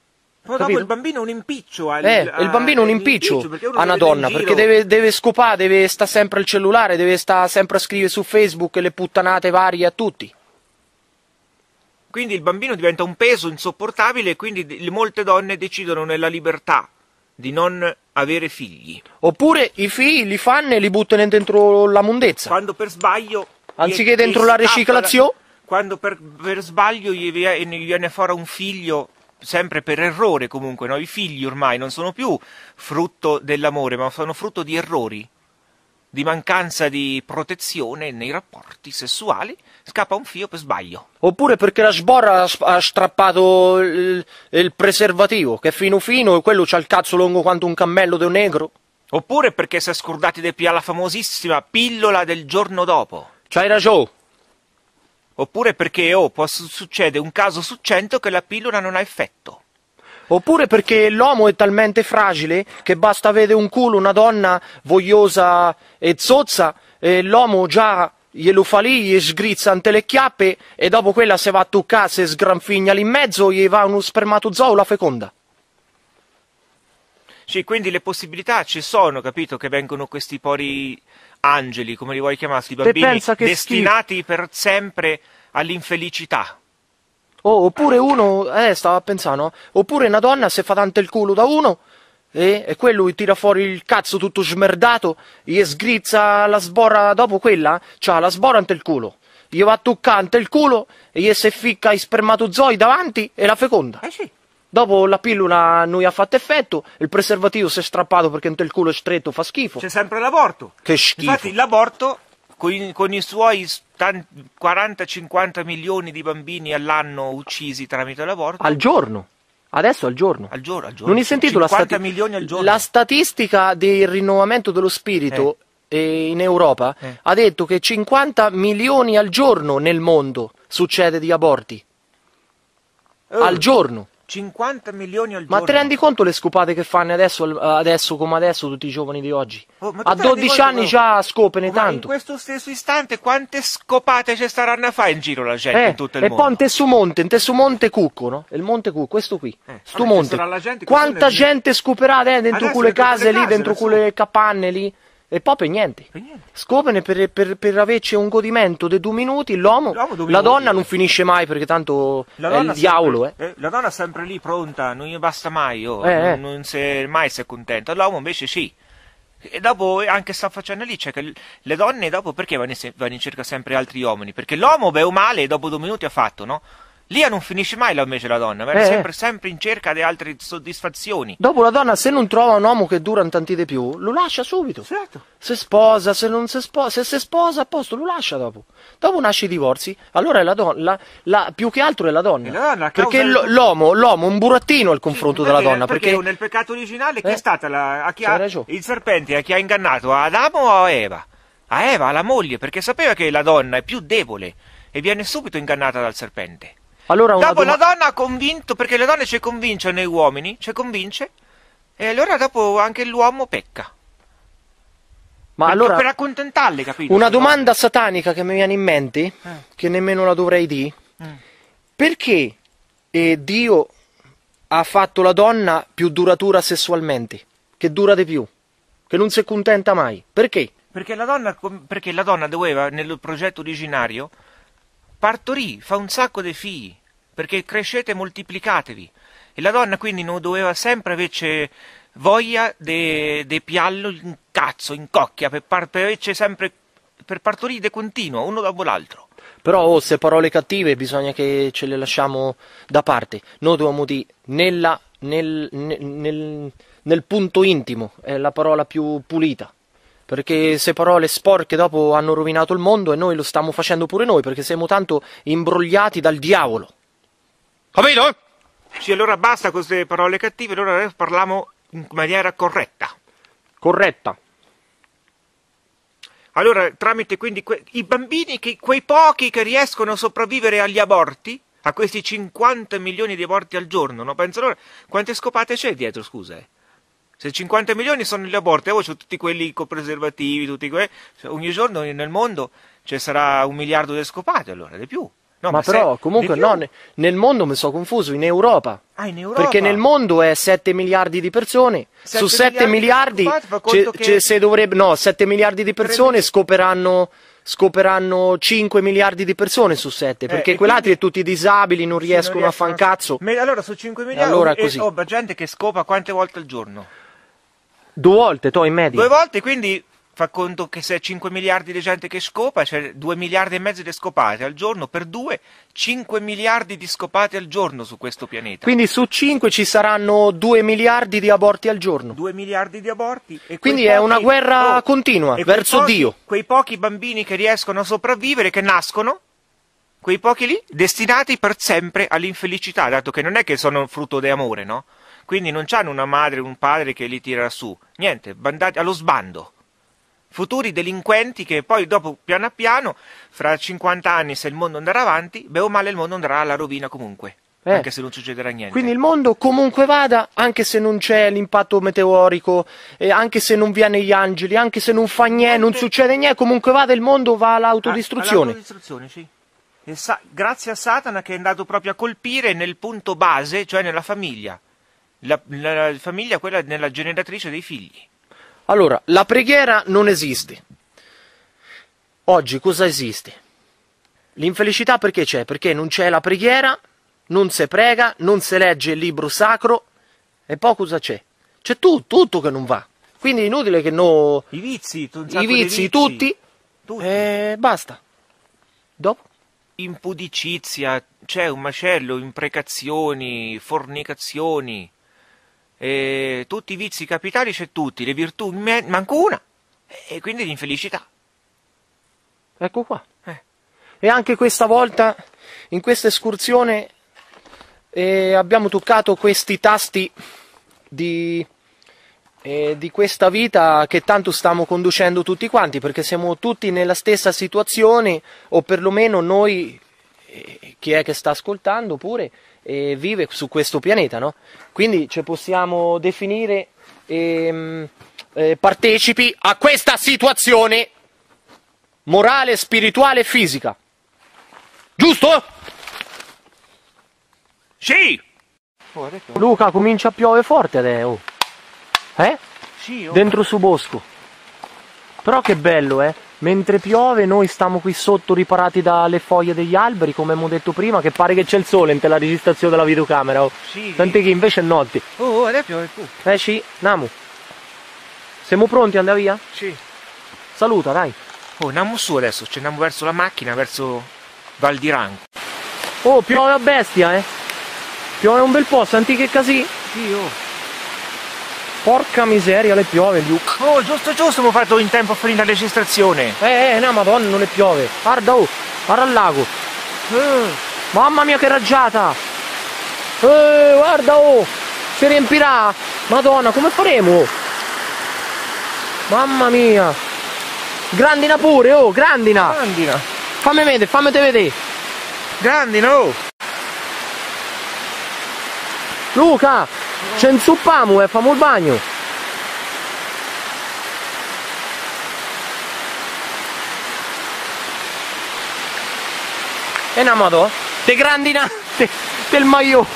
Però dopo il bambino è un impiccio. Al, eh, a, il bambino è un impiccio, impiccio a una donna, perché deve, deve scopare, deve stare sempre al cellulare, deve stare sempre a scrivere su Facebook le puttanate varie a tutti. Quindi il bambino diventa un peso insopportabile e quindi molte donne decidono nella libertà di non avere figli. Oppure i figli li fanno e li buttano dentro la mondezza. Quando per sbaglio... Anziché gli, dentro gli la riciclazione... La, quando per, per sbaglio gli viene, gli viene fuori un figlio, sempre per errore comunque, no? I figli ormai non sono più frutto dell'amore, ma sono frutto di errori, di mancanza di protezione nei rapporti sessuali, scappa un figlio per sbaglio. Oppure perché la sborra ha strappato il, il preservativo, che è fino fino e quello c'ha il cazzo lungo quanto un cammello de un negro. Oppure perché si è scordati di più la famosissima pillola del giorno dopo. C'hai ragione. Oppure perché, oh, può succede un caso su cento che la pillola non ha effetto. Oppure perché l'uomo è talmente fragile che basta vedere un culo, una donna vogliosa e zozza, e l'uomo già glielo fa lì, gli sgrizza ante le chiappe e dopo quella se va a toccare, se sgranfigna lì in mezzo, gli va uno spermatozoo, la feconda. Sì, quindi le possibilità ci sono, capito, che vengono questi pori angeli, come li vuoi chiamare, questi bambini destinati schifo. Per sempre all'infelicità. Oh, oppure uno, eh, stava pensando, oppure una donna se fa tanto il culo da uno eh, e quello gli tira fuori il cazzo tutto smerdato, gli sgrizza la sborra dopo quella, c'ha la sborra ante il culo, gli va a toccare ante il culo e gli si ficca i spermatozoi davanti e la feconda. Eh sì. Dopo la pillola non gli ha fatto effetto, il preservativo si è strappato perché ante il culo è stretto, fa schifo. C'è sempre l'aborto. Che schifo. Infatti l'aborto, con, con i suoi quaranta cinquanta milioni di bambini all'anno uccisi tramite l'aborto. Al giorno. Adesso al giorno. Al giorno, al giorno. Non hai sentito la, stati milioni al giorno. La statistica del rinnovamento dello spirito eh. in Europa eh. ha detto che cinquanta milioni al giorno nel mondo succede di aborti. Oh. Al giorno. cinquanta milioni al giorno. Ma te rendi conto le scopate che fanno adesso, adesso come adesso tutti i giovani di oggi? Oh, a dodici anni però, già scopano oh, tanto. In questo stesso istante quante scopate ci staranno a fare in giro la gente eh, in tutto il e mondo? E poi in tesso monte, in tesso monte Cucco, no? Il monte Cucco, questo qui, eh, sto vabbè, monte. La gente quanta gente scoperà eh, dentro adesso quelle case lì, dentro adesso. quelle capanne lì? E poi per niente. Per niente. Scopene per, per, per averci un godimento di due minuti, l'uomo, la donna non finisce mai perché tanto la è il diavolo. Sempre, eh. Eh, la donna è sempre lì pronta, non gli basta mai, oh, eh, non, non si, mai si è contenta. L'uomo invece sì. E dopo anche sta facendo lì, cioè che le donne dopo perché vanno in, vanno in cerca sempre altri uomini? Perché l'uomo beh o male e dopo due minuti ha fatto, no? Lì non finisce mai invece la donna, ma è eh, sempre, sempre in cerca di altre soddisfazioni. Dopo la donna se non trova un uomo che dura un tanti di più, lo lascia subito. Certo. Se sposa, se non si sposa, se si sposa a posto, lo lascia dopo. Dopo nasce i divorzi, allora è la donna, la, più che altro è la donna. È la donna perché del... l'uomo, l'uomo è un burattino al confronto sì, della perché, donna. Perché, perché nel peccato originale chi eh? è stata la, a chi ha, il serpente, a chi ha ingannato, a Adamo o a Eva? A Eva, alla moglie, perché sapeva che la donna è più debole e viene subito ingannata dal serpente. Allora dopo la donna ha convinto, perché le donne ci convincono negli uomini, ci convince, e allora dopo anche l'uomo pecca. Ma per, allora, per accontentarle, capito? Una domanda donne. satanica che mi viene in mente, eh. che nemmeno la dovrei dire, mm. perché eh, Dio ha fatto la donna più duratura sessualmente, che dura di più, che non si accontenta mai? Perché? Perché la donna, perché la donna doveva, nel progetto originario, partorì, fa un sacco di figli, perché crescete e moltiplicatevi. E la donna quindi non doveva sempre avere voglia di piallo in cazzo, in cocchia, per, par, per averci sempre, per partorire di continuo, uno dopo l'altro. Però oh, se parole cattive bisogna che ce le lasciamo da parte. Noi dobbiamo dire nella, nel, nel, nel, nel punto intimo, è la parola più pulita. Perché se parole sporche dopo hanno rovinato il mondo e noi lo stiamo facendo pure noi, perché siamo tanto imbrogliati dal diavolo. Capito? Sì, allora basta con queste parole cattive, allora parliamo in maniera corretta. Corretta. Allora, tramite quindi que i bambini, che, quei pochi che riescono a sopravvivere agli aborti, a questi cinquanta milioni di aborti al giorno, no? Penso allora, quante scopate c'è dietro, scusa, eh? Se cinquanta milioni sono gli aborti, e poi c'è tutti quelli con preservativi, tutti quelli, ogni giorno nel mondo ci sarà un miliardo di scopate, allora, di più. No, ma, ma però se... comunque no, ne- nel mondo mi sono confuso, in Europa. Ah, in Europa? Perché nel mondo è sette miliardi di persone, su sette miliardi, miliardi che... se dovrebbe, no, sette miliardi di persone tre... scoperanno, scoperanno cinque miliardi di persone su sette, perché eh, quell'altri quindi... è tutti disabili, non riescono, sì, non riescono a fan cazzo. Me... Allora su cinque miliardi, allora e... così. oh, gente che scopa quante volte al giorno? Due volte, to in media. Due volte, quindi... Fa conto che se cinque miliardi di gente che scopa, cioè due miliardi e mezzo di scopate al giorno, per due, cinque miliardi di scopate al giorno su questo pianeta. Quindi su cinque ci saranno due miliardi di aborti al giorno. due miliardi di aborti. E quindi pochi, è una guerra oh, continua, verso pochi, Dio. Quei pochi bambini che riescono a sopravvivere, che nascono, quei pochi lì, destinati per sempre all'infelicità, dato che non è che sono frutto di amore, no? Quindi non c'hanno una madre o un padre che li tira su. Niente, bandati allo sbando. Futuri delinquenti che poi dopo piano piano, fra cinquanta anni se il mondo andrà avanti, beh o male il mondo andrà alla rovina comunque, eh. anche se non succederà niente. Quindi il mondo comunque vada, anche se non c'è l'impatto meteorico, eh, anche se non viene gli angeli, anche se non fa niente, non succede niente, comunque vada il mondo va all'autodistruzione. All'autodistruzione, sì. E sa- grazie a Satana che è andato proprio a colpire nel punto base, cioè nella famiglia. La, la, la famiglia, quella nella generatrice dei figli. Allora, la preghiera non esiste. Oggi cosa esiste? L'infelicità perché c'è? Perché non c'è la preghiera, non si prega, non si legge il libro sacro, e poi cosa c'è? C'è tutto, tutto che non va. Quindi è inutile che no... I vizi, un I vizi, vizi. tutti, tutti. E basta. Dopo? Impudicizia, c'è un macello, imprecazioni, fornicazioni... E tutti i vizi capitali c'è tutti, le virtù manco una, e quindi l'infelicità. Ecco qua. Eh. E anche questa volta, in questa escursione, eh, abbiamo toccato questi tasti di, eh, di questa vita che tanto stiamo conducendo tutti quanti, perché siamo tutti nella stessa situazione, o perlomeno noi, eh, chi è che sta ascoltando pure, e vive su questo pianeta, no? Quindi ci possiamo definire ehm, eh, partecipi a questa situazione morale, spirituale e fisica. Giusto? Sì! Luca, comincia a piovere forte adesso. Eh? Sì, oh. Dentro su bosco. Però che bello, eh? Mentre piove noi stiamo qui sotto riparati dalle foglie degli alberi, come abbiamo detto prima, che pare che c'è il sole nella registrazione della videocamera. Oh. Sì. Tant'è che invece è notte. Oh, oh, adesso piove più. Eh sì, andiamo. Siamo pronti, andare via? Sì. Saluta, dai. Oh, andiamo su adesso, ci andiamo verso la macchina, verso Val di Ranco. Oh, piove a bestia, eh. Piove un bel po', senti che casì? Sì, oh. Porca miseria, le piove, Luke. Oh, giusto giusto, abbiamo fatto in tempo a finire la registrazione. Eh, eh, no, madonna, non le piove. Guarda, oh, guarda il lago. Eh, mamma mia, che raggiata. Eh, guarda, oh, si riempirà. Madonna, come faremo? Mamma mia. Grandina pure, oh, grandina. Grandina. Fammi vedere, fammi te vedere. Grandina, oh. Luca, ci inzuppiamo e famo il bagno. E una moto? Te grandina te, del maio.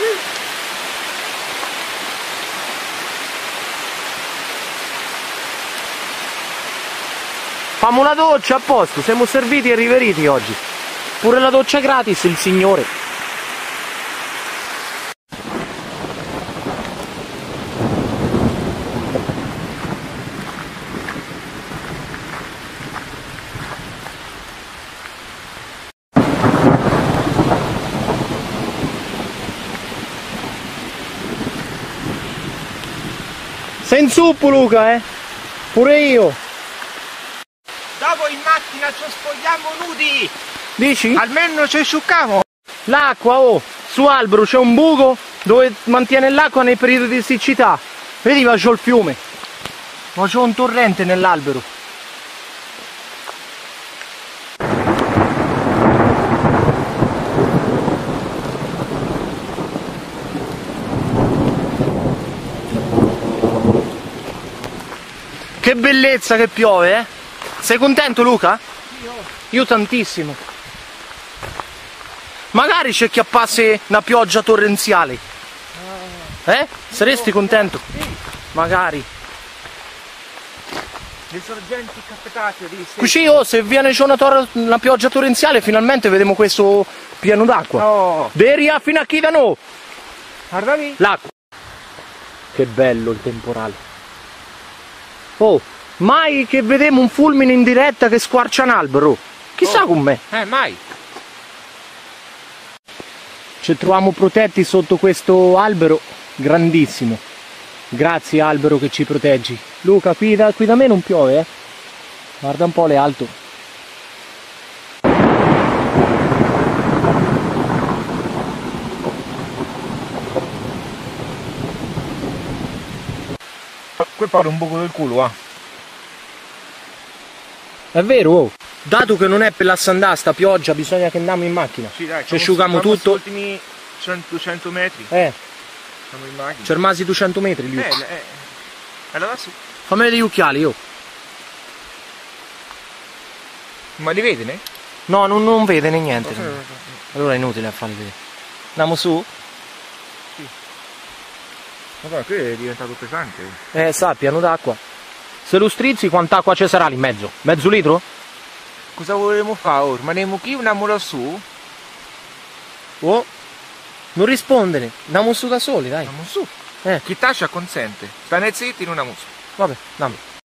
Famo una doccia a posto, siamo serviti e riveriti oggi. Pure la doccia gratis, il signore. Sei in zuppo, Luca, eh? Pure io. Dopo in macchina ci spogliamo nudi. Dici? Almeno ci asciucchiamo. L'acqua, oh, su albero c'è un buco dove mantiene l'acqua nei periodi di siccità. Vedi, ma c'ho il fiume. Ma c'ho un torrente nell'albero. Che bellezza che piove, eh? Sei contento, Luca? Io. Io tantissimo. Magari ci acchiappasse una pioggia torrenziale. Eh? Saresti contento? Sì. Magari. Le sorgenti captate di... Così, oh, se viene c'è una, una pioggia torrenziale, finalmente vediamo questo pieno d'acqua. No. Deria fino a chi da noi. Guarda lì. L'acqua. Che bello il temporale. Oh, mai che vedemo un fulmine in diretta che squarcia un albero. Chissà Oh. con me. Eh, mai. Ci troviamo protetti sotto questo albero grandissimo. Grazie albero che ci proteggi. Luca, qui da, qui da me non piove, eh. Guarda un po' le alto. Qui parla un buco del culo, ah. È vero, oh. Dato che non è per la sandà sta pioggia, bisogna che andiamo in macchina. Sì, dai, ci asciughiamo tutto. Gli ultimi cento duecento metri. Eh, Siamo in macchina. c'è rimasti duecento metri lì. Eh, eh. Allora sì. Fammi vedere gli occhiali, oh. Ma li vedi, ne? No, non, non vede né niente. Allora è inutile farli vedere. Andiamo su? Ma qui è diventato pesante. Eh, sa, piano d'acqua. Se lo strizzi, quant'acqua ci sarà lì in mezzo? Mezzo litro? Cosa volevo fare ora? Rimaniamo qui, andiamo lassù? Oh, non rispondere. Andiamo su da soli, dai. Andiamo su. Eh, Chi tascia consente. Stai zitti, non andiamo su. vabbè, andiamo.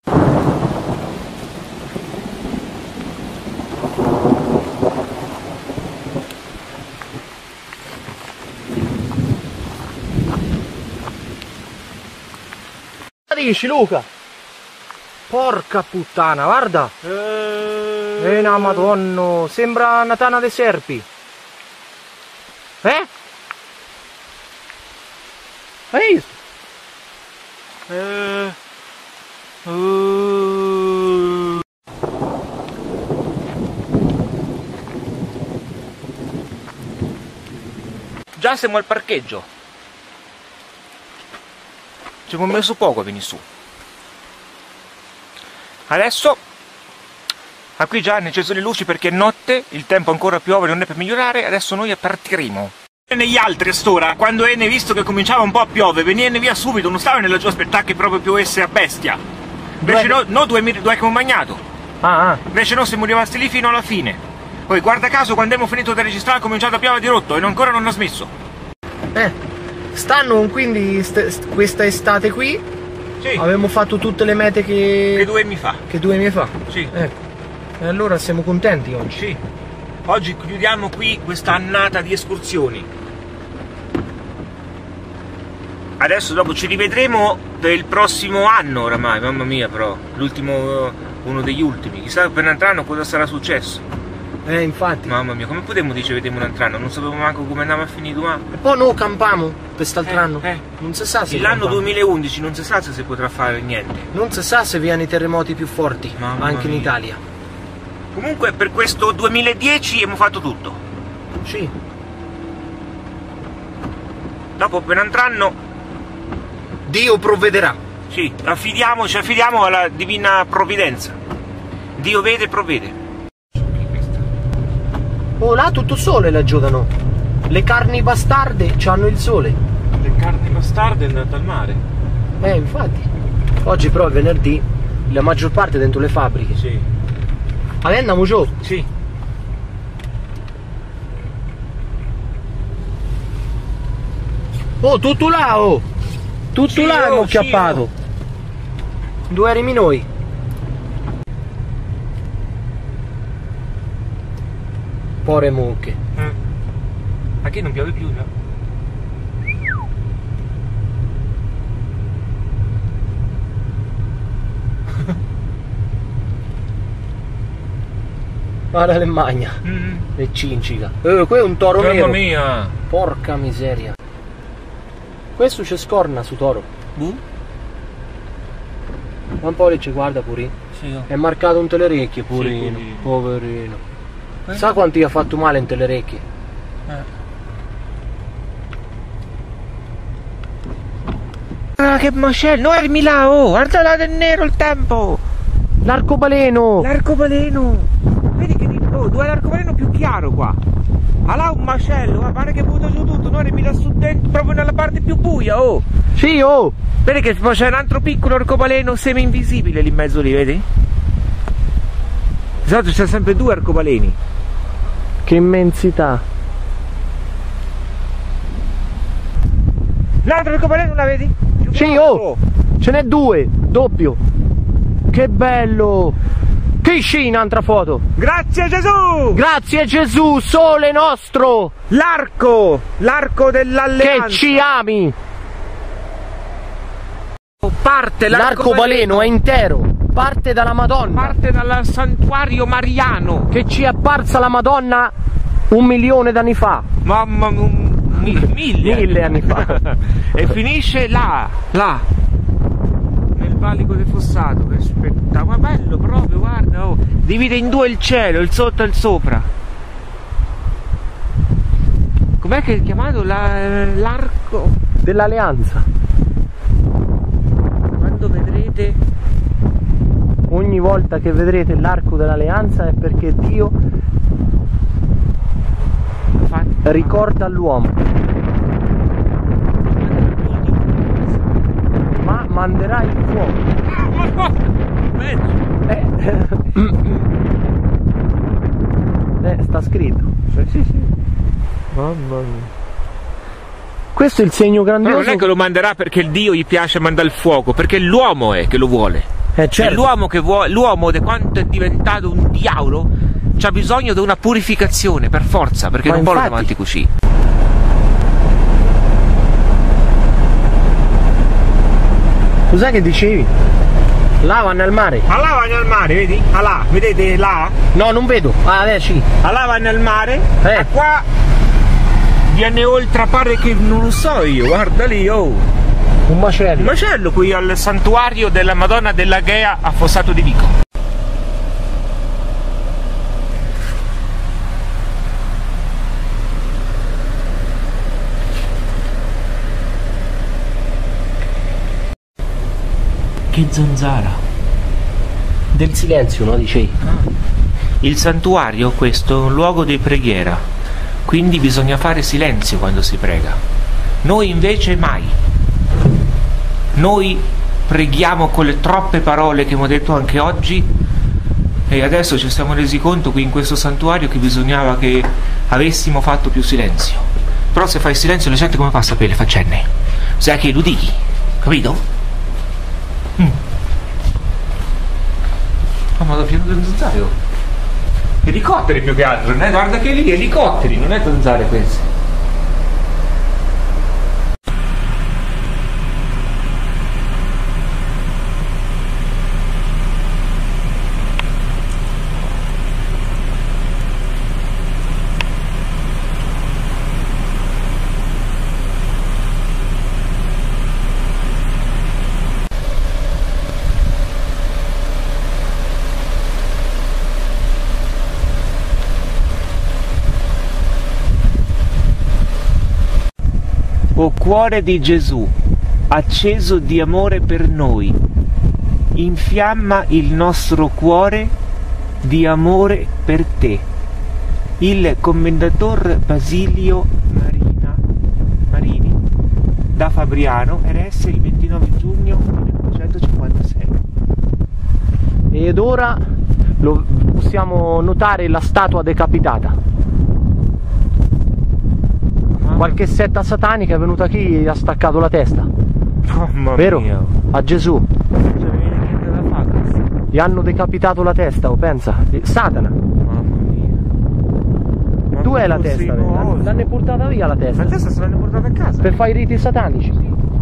Cosa dici, Luca? Porca puttana, guarda! Eh, Eh no, madonna, sembra una tana dei serpi. Eh? Hai visto? eh, uh. Già siamo al parcheggio. Ci abbiamo messo poco a venire su. Adesso a qui già ne ci sono le luci perché è notte, il tempo ancora piove, non è per migliorare, adesso noi partiremo. Negli altri a st'ora, quando Enne visto che cominciava un po' a piovere, venivano via subito, non stava nella giù aspettare che proprio piovesse a bestia. Invece no, no due, due che abbiamo magnato. Ah, ah. Invece no, siamo rimasti lì fino alla fine. Poi guarda caso quando abbiamo finito di registrare ha cominciato a piovere di rotto e ancora non ha smesso. Eh, stanno quindi st st questa estate qui. Sì. Abbiamo fatto tutte le mete che... Che due mi fa. che due mesi fa. Sì. Ecco. E allora siamo contenti oggi. Sì. Oggi chiudiamo qui questa annata di escursioni. Adesso dopo ci rivedremo per il prossimo anno oramai, mamma mia però, l'ultimo, uno degli ultimi, chissà per un altro anno cosa sarà successo. Eh, infatti. Mamma mia, come potremmo dire vedremo un altro anno? Non sapevo manco come andava a finire domani. E poi noi campamo per quest'altro Eh, anno. eh. Non si sa se L'anno campamo. duemilaundici non si sa se si potrà fare niente. Non si sa se viene i terremoti più forti, Mamma anche in mia. Italia. Comunque per questo duemiladieci abbiamo fatto tutto. Sì. Dopo per un altro anno, Dio provvederà. sì, affidiamoci, affidiamo alla divina provvidenza. Dio vede e provvede. Oh, là tutto sole laggiù da noi. Le carni bastarde c'hanno il sole. Le carni bastarde è andata al mare. Eh, infatti. Oggi però è venerdì, la maggior parte dentro le fabbriche. Sì. Allora andiamo giù. Sì. Oh, tutto là, oh! Tutto Sì, là oh, abbiamo sì, acchiappato. Due erimi noi. Pore mucche. Eh. Ma che non piove più, no? Guarda le magna. Mm. Le cincica. Eh, qui è un toro Mamma nero. mia! Porca miseria. Questo c'è scorna su toro. Buh? Ma un po' lì ci guarda pure. Sì, oh. È marcato un telerecchie purino. poverino. Poverino. Eh? Sa quanto gli ha fatto male in telerecchie? Eh. Ah, che macello! No, ermi là, oh! Guarda là del nero il tempo! L'arcobaleno! L'arcobaleno! Vedi che oh, dove è l'arcobaleno più chiaro qua? Ah là un macello, ma pare che butta giù tutto, noi mi da su dentro proprio nella parte più buia, oh! Sì, oh! Vedi che poi c'è un altro piccolo arcobaleno semi-invisibile lì in mezzo lì, vedi? Di solito c'è sempre due arcobaleni. Che immensità! L'altro arcobaleno la vedi? Più Sì, grosso. oh! Ce n'è due, doppio! Che bello! Che scena, un'altra foto! Grazie Gesù! Grazie Gesù, sole nostro! L'arco! L'arco dell'alleanza! Che ci ami! Parte L'arcobaleno è intero, parte dalla Madonna, parte dal santuario mariano, che ci è apparsa la Madonna un milione d'anni fa. mamma mia, mi- mille Mille anni fa. E finisce là, là, nel valico del Fossato. Che spettacolo, ma bello proprio, guarda, oh. Divide in due il cielo, il sotto e il sopra. Com'è che è chiamato? La- l'arco? Dell'alleanza. Quando vedrete Ogni volta che vedrete l'arco dell'alleanza è perché Dio ricorda all'uomo, ma manderà il fuoco. Eh, eh, sta scritto. Sì, sì. Mamma mia. Questo è il segno No, grandioso. non è che lo manderà perché il Dio gli piace mandare il fuoco, perché l'uomo è che lo vuole. Eh, certo. È l'uomo che vuole, l'uomo da quanto è diventato un diavolo c'ha bisogno di una purificazione per forza, perché Ma non vuole infatti- davanti così. Cos'è che dicevi? Là vanno al mare. Ah là vanno al mare, vedi? Ah là, vedete là? No, non vedo. Ah, adesso sì. Ah là vanno al mare, Eh. e qua viene oltre, pare che non lo so io, guarda lì, oh. Un Il macello. macello qui al santuario della Madonna della Ghea a Fossato di Vico. Che zanzara! Del silenzio, no? Dicevi. Il santuario, questo, è un luogo di preghiera, quindi bisogna fare silenzio quando si prega. Noi invece mai. Noi preghiamo con le troppe parole che abbiamo detto anche oggi, e adesso ci siamo resi conto qui in questo santuario che bisognava che avessimo fatto più silenzio. Però se fai silenzio la gente come fa a sapere le faccende? Sai che lo dici, capito? Mm. Oh, ma da pieno di zanzare, oh. Elicotteri più che altro, né? Guarda che lì, elicotteri, non è zanzare questi. O cuore di Gesù, acceso di amore per noi, infiamma il nostro cuore di amore per te. Il commendator Basilio Marina, Marini, da Fabriano, R S il ventinove giugno millenovecentocinquantasei. Ed ora lo, possiamo notare la statua decapitata. Qualche setta satanica è venuta qui e ha staccato la testa. Mamma Vero? mia. A Gesù. Non c'è niente da fare. Gli hanno decapitato la testa, oh, pensa. Satana. Mamma mia. Ma Dov'è la così testa? no. L'hanno l'hanno portata via la testa. La testa se l'hanno portata a casa. Per fare i riti satanici.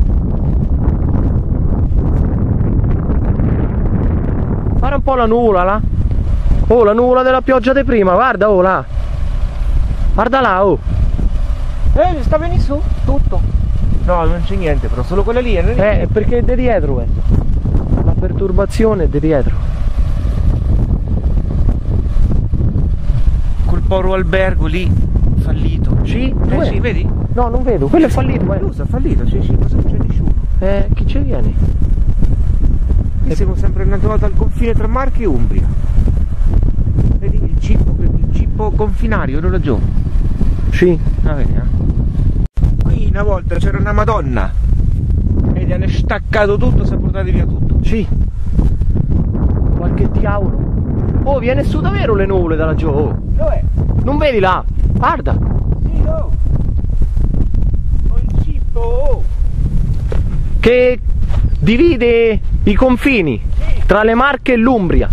Guarda un po' la nuvola là. Oh, la nuvola della pioggia di prima, guarda, oh là. Guarda là, oh. Eh, sta venendo su tutto. No, non c'è niente, però solo quella lì. Non è Eh, perché è di dietro, eh. La perturbazione è di dietro. quel povero albergo lì fallito. Sì? Eh Dov'è? sì, vedi? No, non vedo, quello è fallito, eh. Chiuso, è fallito, sì, sì, cosa non c'è nessuno. Eh, chi ci viene? Qui siamo sempre andati al confine tra Marche e Umbria. Vedi il cippo, il cippo confinario, non laggiù. Sì. Ah, vedi, eh? Qui una volta c'era una Madonna e gli hanno staccato tutto, si è portato via tutto. Sì. Qualche diavolo. Oh, viene su davvero le nuvole da laggiù. Oh. Dov'è? Non vedi là? Guarda. Sì, no. Ho il cippo, oh. Che divide i confini, sì, tra le Marche e l'Umbria.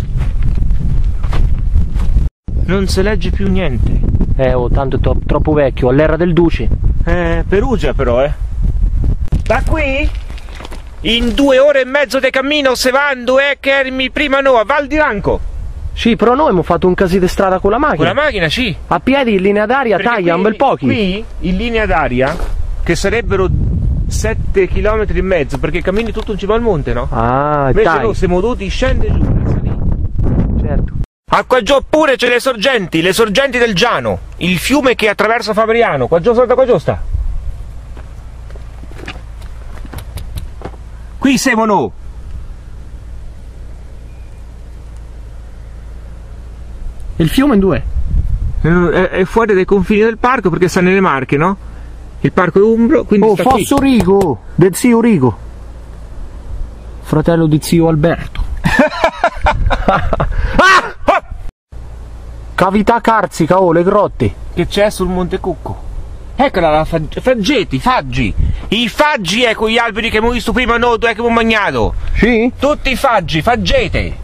Non si legge più niente. Eh, oh, tanto è to troppo vecchio, all'era del Duce. Eh, Perugia però, eh. Da qui? In due ore e mezzo di cammino se vanno e che ermi prima no, a Val di Ranco. Sì, però noi abbiamo fatto un casino di strada con la macchina. Con la macchina, sì. A piedi in linea d'aria taglia un bel pochi. Qui, in linea d'aria, che sarebbero sette chilometri e mezzo, perché cammini tutto in cima al monte, no? Ah, invece dai. noi siamo dovuti scendere giù e salire. Certo. Ah, qua giù pure c'è le sorgenti, le sorgenti del Giano, il fiume che attraversa Fabriano. Qua giù, qua giù sta. Qui siamo noi. Il fiume in due? È, è fuori dai confini del parco perché sta nelle Marche, no? Il parco è umbro, quindi oh, sta Fosso qui. Rigo, del zio Rigo. Fratello di zio Alberto. Ah! Ah! Cavità carsica, oh, le grotte. Che c'è sul Monte Cucco? Eccola la fag faggeti, faggi. I faggi, ecco gli alberi che abbiamo visto prima noi, dove abbiamo mangiato. Sì? Tutti i faggi, faggete.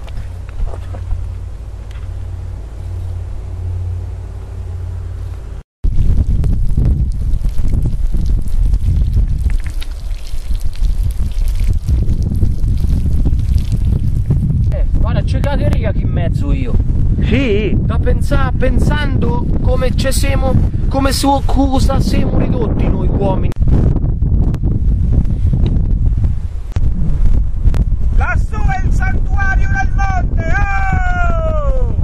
Eh, guarda, c'è cateria qui in mezzo io. Sì. Da pensare, pensando come ci siamo, come su cosa siamo ridotti noi uomini. Lassù è il santuario del monte, oh!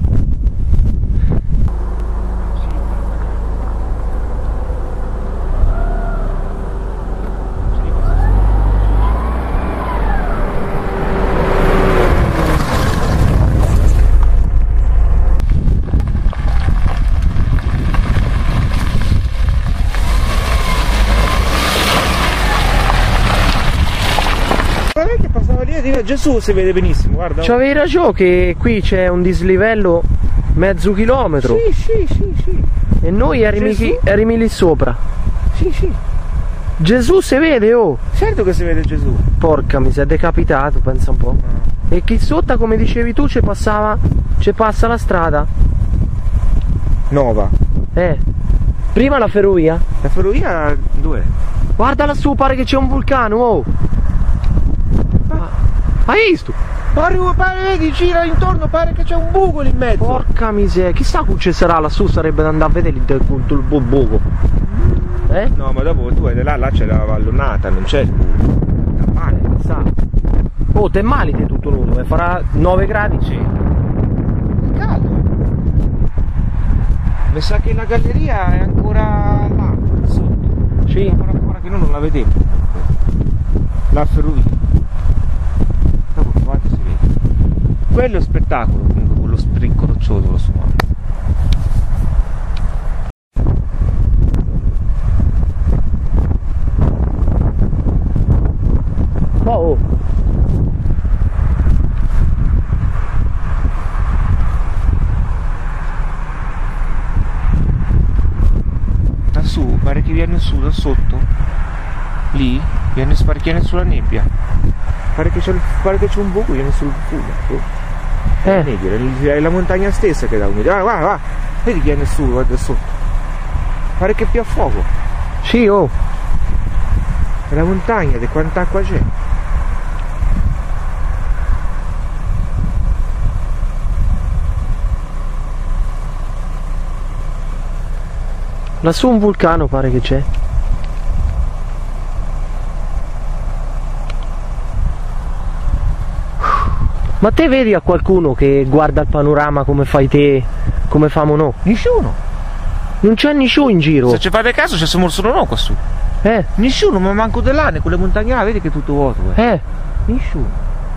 Che passava lì e dire Gesù si vede benissimo, guarda. C'avevi ragione che qui c'è un dislivello mezzo chilometro. Sì, sì, sì, sì. E noi erimi, chi, erimi lì sopra. Sì, sì. Gesù si vede, oh. Certo che si vede Gesù. Porca, mi si è decapitato, pensa un po'. Ah. E qui sotto, come dicevi tu, ci passava, ci passa la strada. Nova. Eh. Prima la ferrovia. La ferrovia dove? Guarda lassù, pare che c'è un vulcano, oh. Hai visto? Pare, pare, vedi, gira intorno, pare che c'è un buco lì in mezzo. Porca miseria, chissà che ci sarà lassù, sarebbe da andare a vedere il, il, il buco. Eh? No, ma dopo tu vai là, là c'è la vallonata, non c'è il buco. Da male, sa. Oh, te mali te tutto nudo, farà nove gradi? Sì. Caldo. Mi sa che la galleria è ancora là, sotto. Sì. Ancora, ancora che noi non la vediamo. La ferrovia. Si vede. Quello è spettacolo, comunque quello spricco roccioso lo suono. Oh. Da su, pare che viene su da sotto. Lì viene sparchiare sulla nebbia. Pare che c'è un buco, viene sul fumo. Eh. Nebbia, è la montagna stessa che dà umidità. Guarda, guarda, vedi che viene su, guarda sotto. Pare che più a fuoco. Sì, oh. È la montagna, di quanta acqua c'è. Lassù un vulcano pare che c'è. Ma te vedi a qualcuno che guarda il panorama come fai te, come famo noi? Nessuno. Non c'è nessuno in giro. Se ci fate caso ci siamo solo noi qua su. Eh? Nessuno, ma manco dell'ane, quelle montagne là, vedi che è tutto vuoto. Eh? Eh? Nessuno.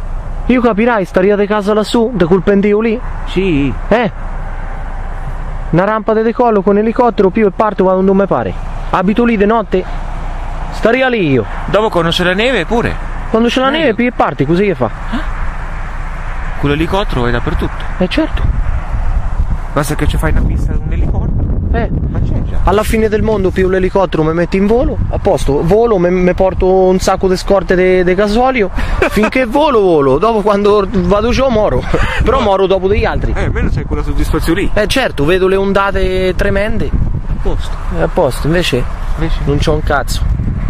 Io capirai, staria di casa lassù, da quel pendio lì? Sì. Eh? Una rampa di decollo con elicottero, più e parto, vado dove mi pare. Abito lì di notte, staria lì io. Dopo quando c'è la neve pure. Quando c'è la Meglio. neve, più e parti, così che fa? Con l'elicottero è dappertutto. Eh certo. Basta che ci fai una pista di un elicottero. Eh. Ma c'è già. Alla fine del mondo più l'elicottero mi metti in volo, a posto, volo, mi porto un sacco di scorte di gasolio, finché volo volo, dopo quando vado giù moro, però moro dopo degli altri. Eh, almeno c'è quella soddisfazione lì. Eh certo, vedo le ondate tremende, A posto. è a posto, invece, Invece. non c'ho un cazzo.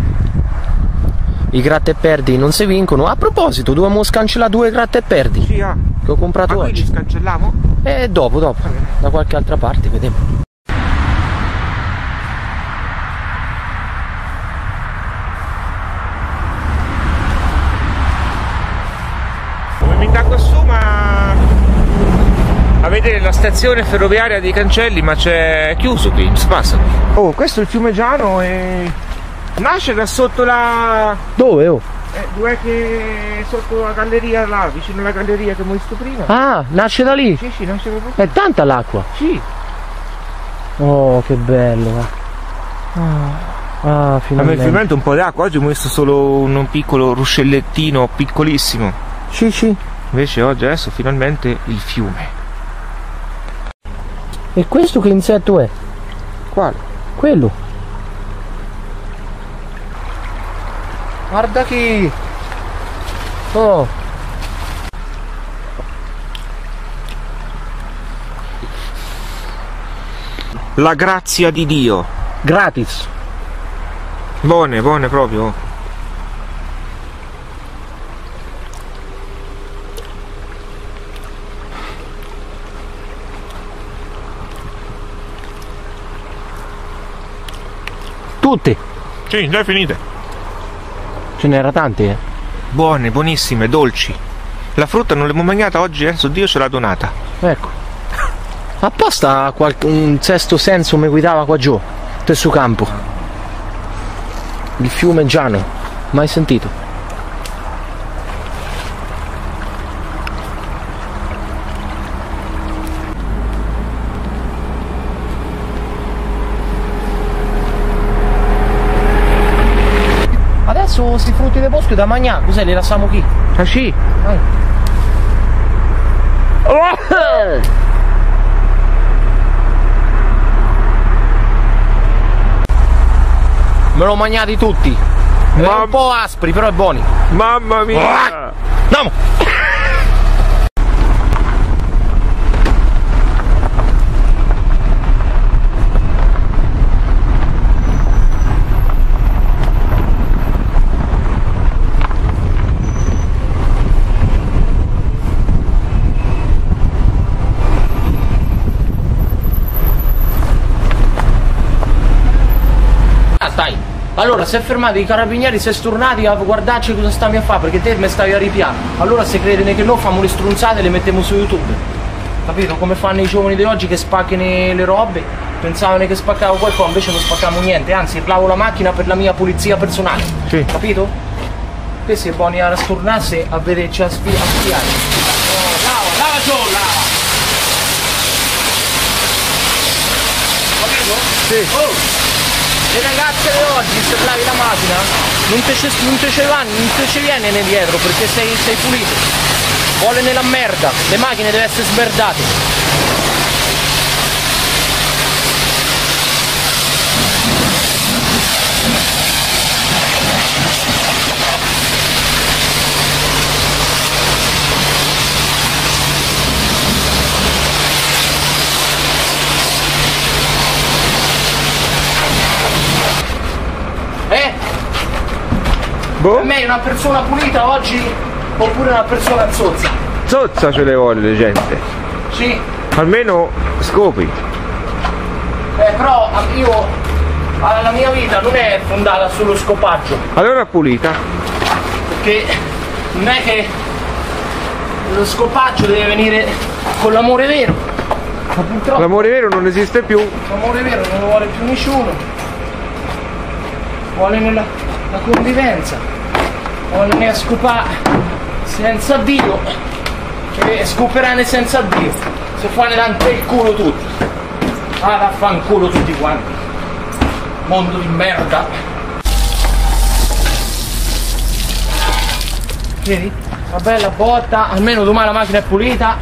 I gratta e perdi non si vincono. A proposito, dobbiamo scancellare due gratta e perdi Sì, ah. che ho comprato Ma oggi. li scancelliamo? E dopo, dopo, da qualche altra parte, vediamo. Mi dà questo, ma a vedere la stazione ferroviaria dei Cancelli, ma c'è chiuso qui, non si passa. Oh, questo è il Fiumegiano e nasce da sotto la... Dove, oh? Eh, dov'è che sotto la galleria là, vicino alla galleria che ho visto prima? Ah, nasce da lì? Sì, sì, nasce proprio. È tanta l'acqua. Sì. Oh, che bello. Ah, ah A me finalmente. finalmente un po' d'acqua, oggi ho visto solo un piccolo ruscellettino piccolissimo. Sì, sì. Invece oggi adesso finalmente il fiume. E questo che insetto è? Quale? Quello. Guarda chi. Oh. La grazia di Dio. Gratis. Buone, buone proprio. Tutte. Sì, già finite. Ce n'era tante, eh. Buone, buonissime, dolci. La frutta non l'abbiamo mangiata oggi, eh? So Dio ce l'ha donata. Ecco. Apposta qual- un sesto senso mi guidava qua giù, stesso campo. Il fiume Giano, mai sentito. Adesso sti frutti del bosco da mangiare, cos'è? Li lasciamo qui? Ah sì? Vai. Me l'ho mangiati tutti. Ma- Un po' aspri, però è buoni. Mamma mia! Andiamo! Ah, stai. Allora, se fermati i carabinieri, si è stornati a guardarci cosa stavi a fare, perché te mi stavi a ripiare. Allora, se credete che noi famo le strunzate e le mettiamo su YouTube. Capito? Come fanno i giovani di oggi che spaccano le robe, pensavano che spaccavo qualcosa, invece non spaccavo niente, anzi, lavo la macchina per la mia pulizia personale. Sì. Capito? Questi è buoni a stornarsi a vederci a, spi- a spiare. Oh, lava, lava giù, lava! Capito? Sì. Oh! Le ragazze di oggi, se lavi la macchina, non te, ce- non te ce vanno, non te ce viene né dietro perché sei, sei pulito. Vuole nella merda, le macchine devono essere smerdate. Eh? Boh, Per me è una persona pulita oggi oppure una persona zozza? zozza ce le vuole le gente. Sì. Almeno scopi. Eh, però io, la mia vita non è fondata sullo scopaggio, Allora pulita. perché non è che lo scopaggio deve venire con l'amore vero, ma purtroppo L'amore vero non esiste più. l'amore vero non lo vuole più nessuno, vuole nella, la convivenza, vuole ne scopare senza Dio e scoperanno senza Dio, se fanno tanto il culo tutti. Ah, vaffanculo tutti quanti. Mondo di merda. Vedi? Una bella botta, almeno domani la macchina è pulita.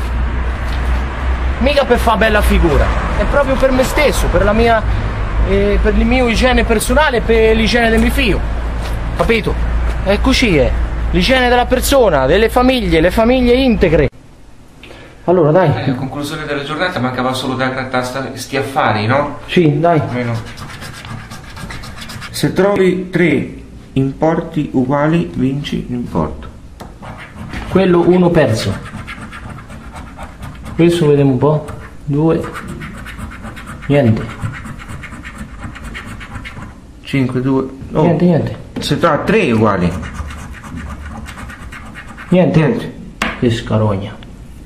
Mica per fare bella figura, è proprio per me stesso, per la mia, eh, per il mio igiene personale e per l'igiene del mio figlio. Capito? E così è. L'igiene della persona, delle famiglie, le famiglie integre. Allora dai. A conclusione della giornata mancava solo da grattare sti affari, no? Sì, dai. Almeno. Se trovi tre importi uguali, vinci l'importo. Quello uno perso. Questo vediamo un po'. Due. Niente. cinque, due. Oh. Niente, niente. Se trovi tre uguali. Niente. Niente. Che scarogna.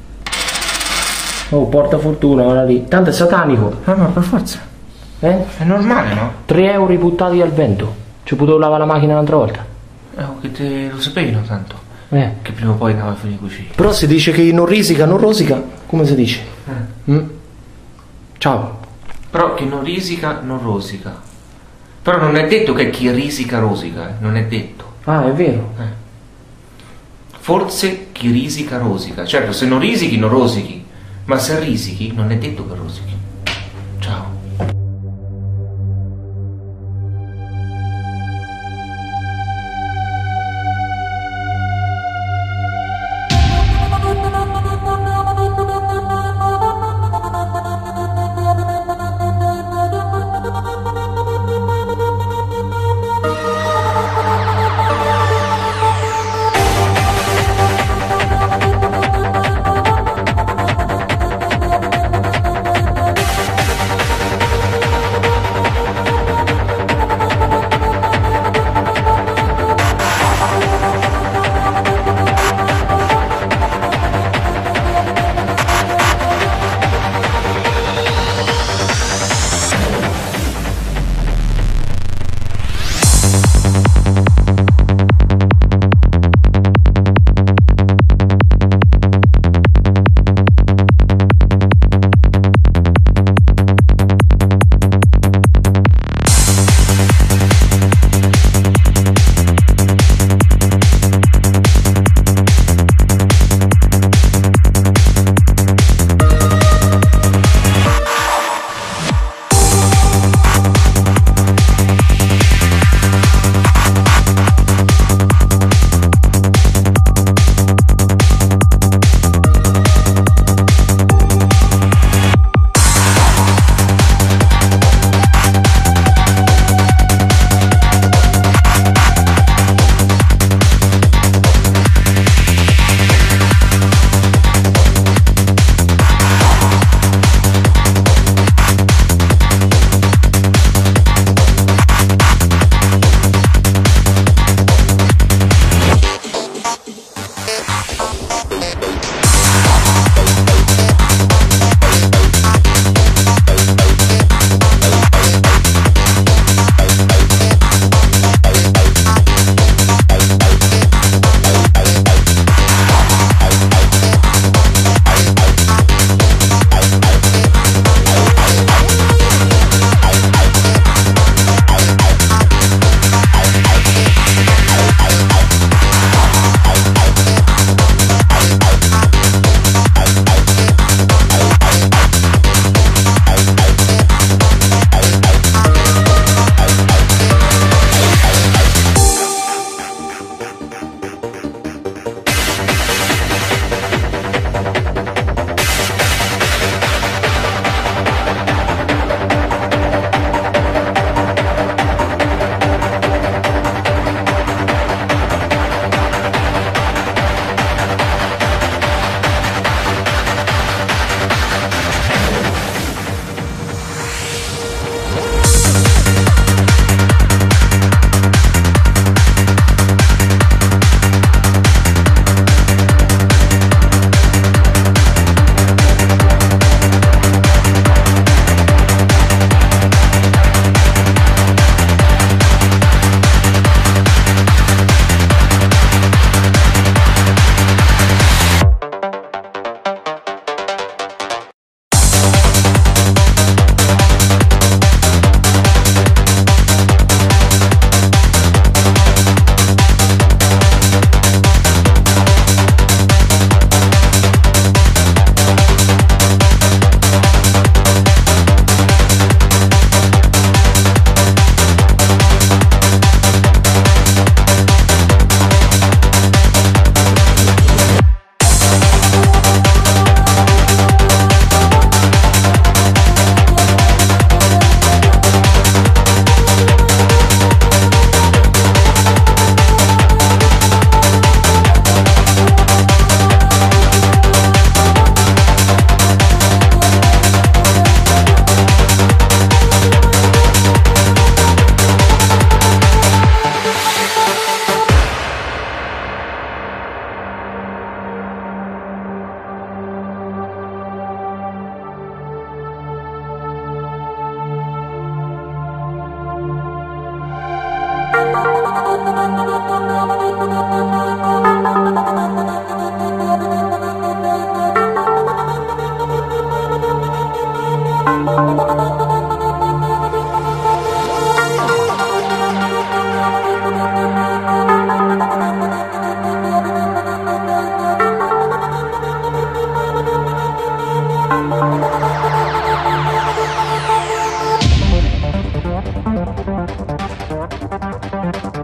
Oh, porta fortuna, guarda lì. Tanto è satanico. No, no, per forza. Eh? È normale, no? tre euro buttati al vento. Ci potevo lavare la macchina un'altra volta. Eh, che te lo sapevi, no, tanto. Eh. Che prima o poi andava a finire così. Però si dice che non risica, non rosica. Come si dice? Eh. Mm? Ciao. Però che non risica, non rosica. Però non è detto che chi risica rosica, eh. Non è detto. Ah, è vero. Eh. Forse chi risica rosica. Certo, se non risichi non rosichi. Ma se risichi non è detto che rosichi. Ciao. Ciao.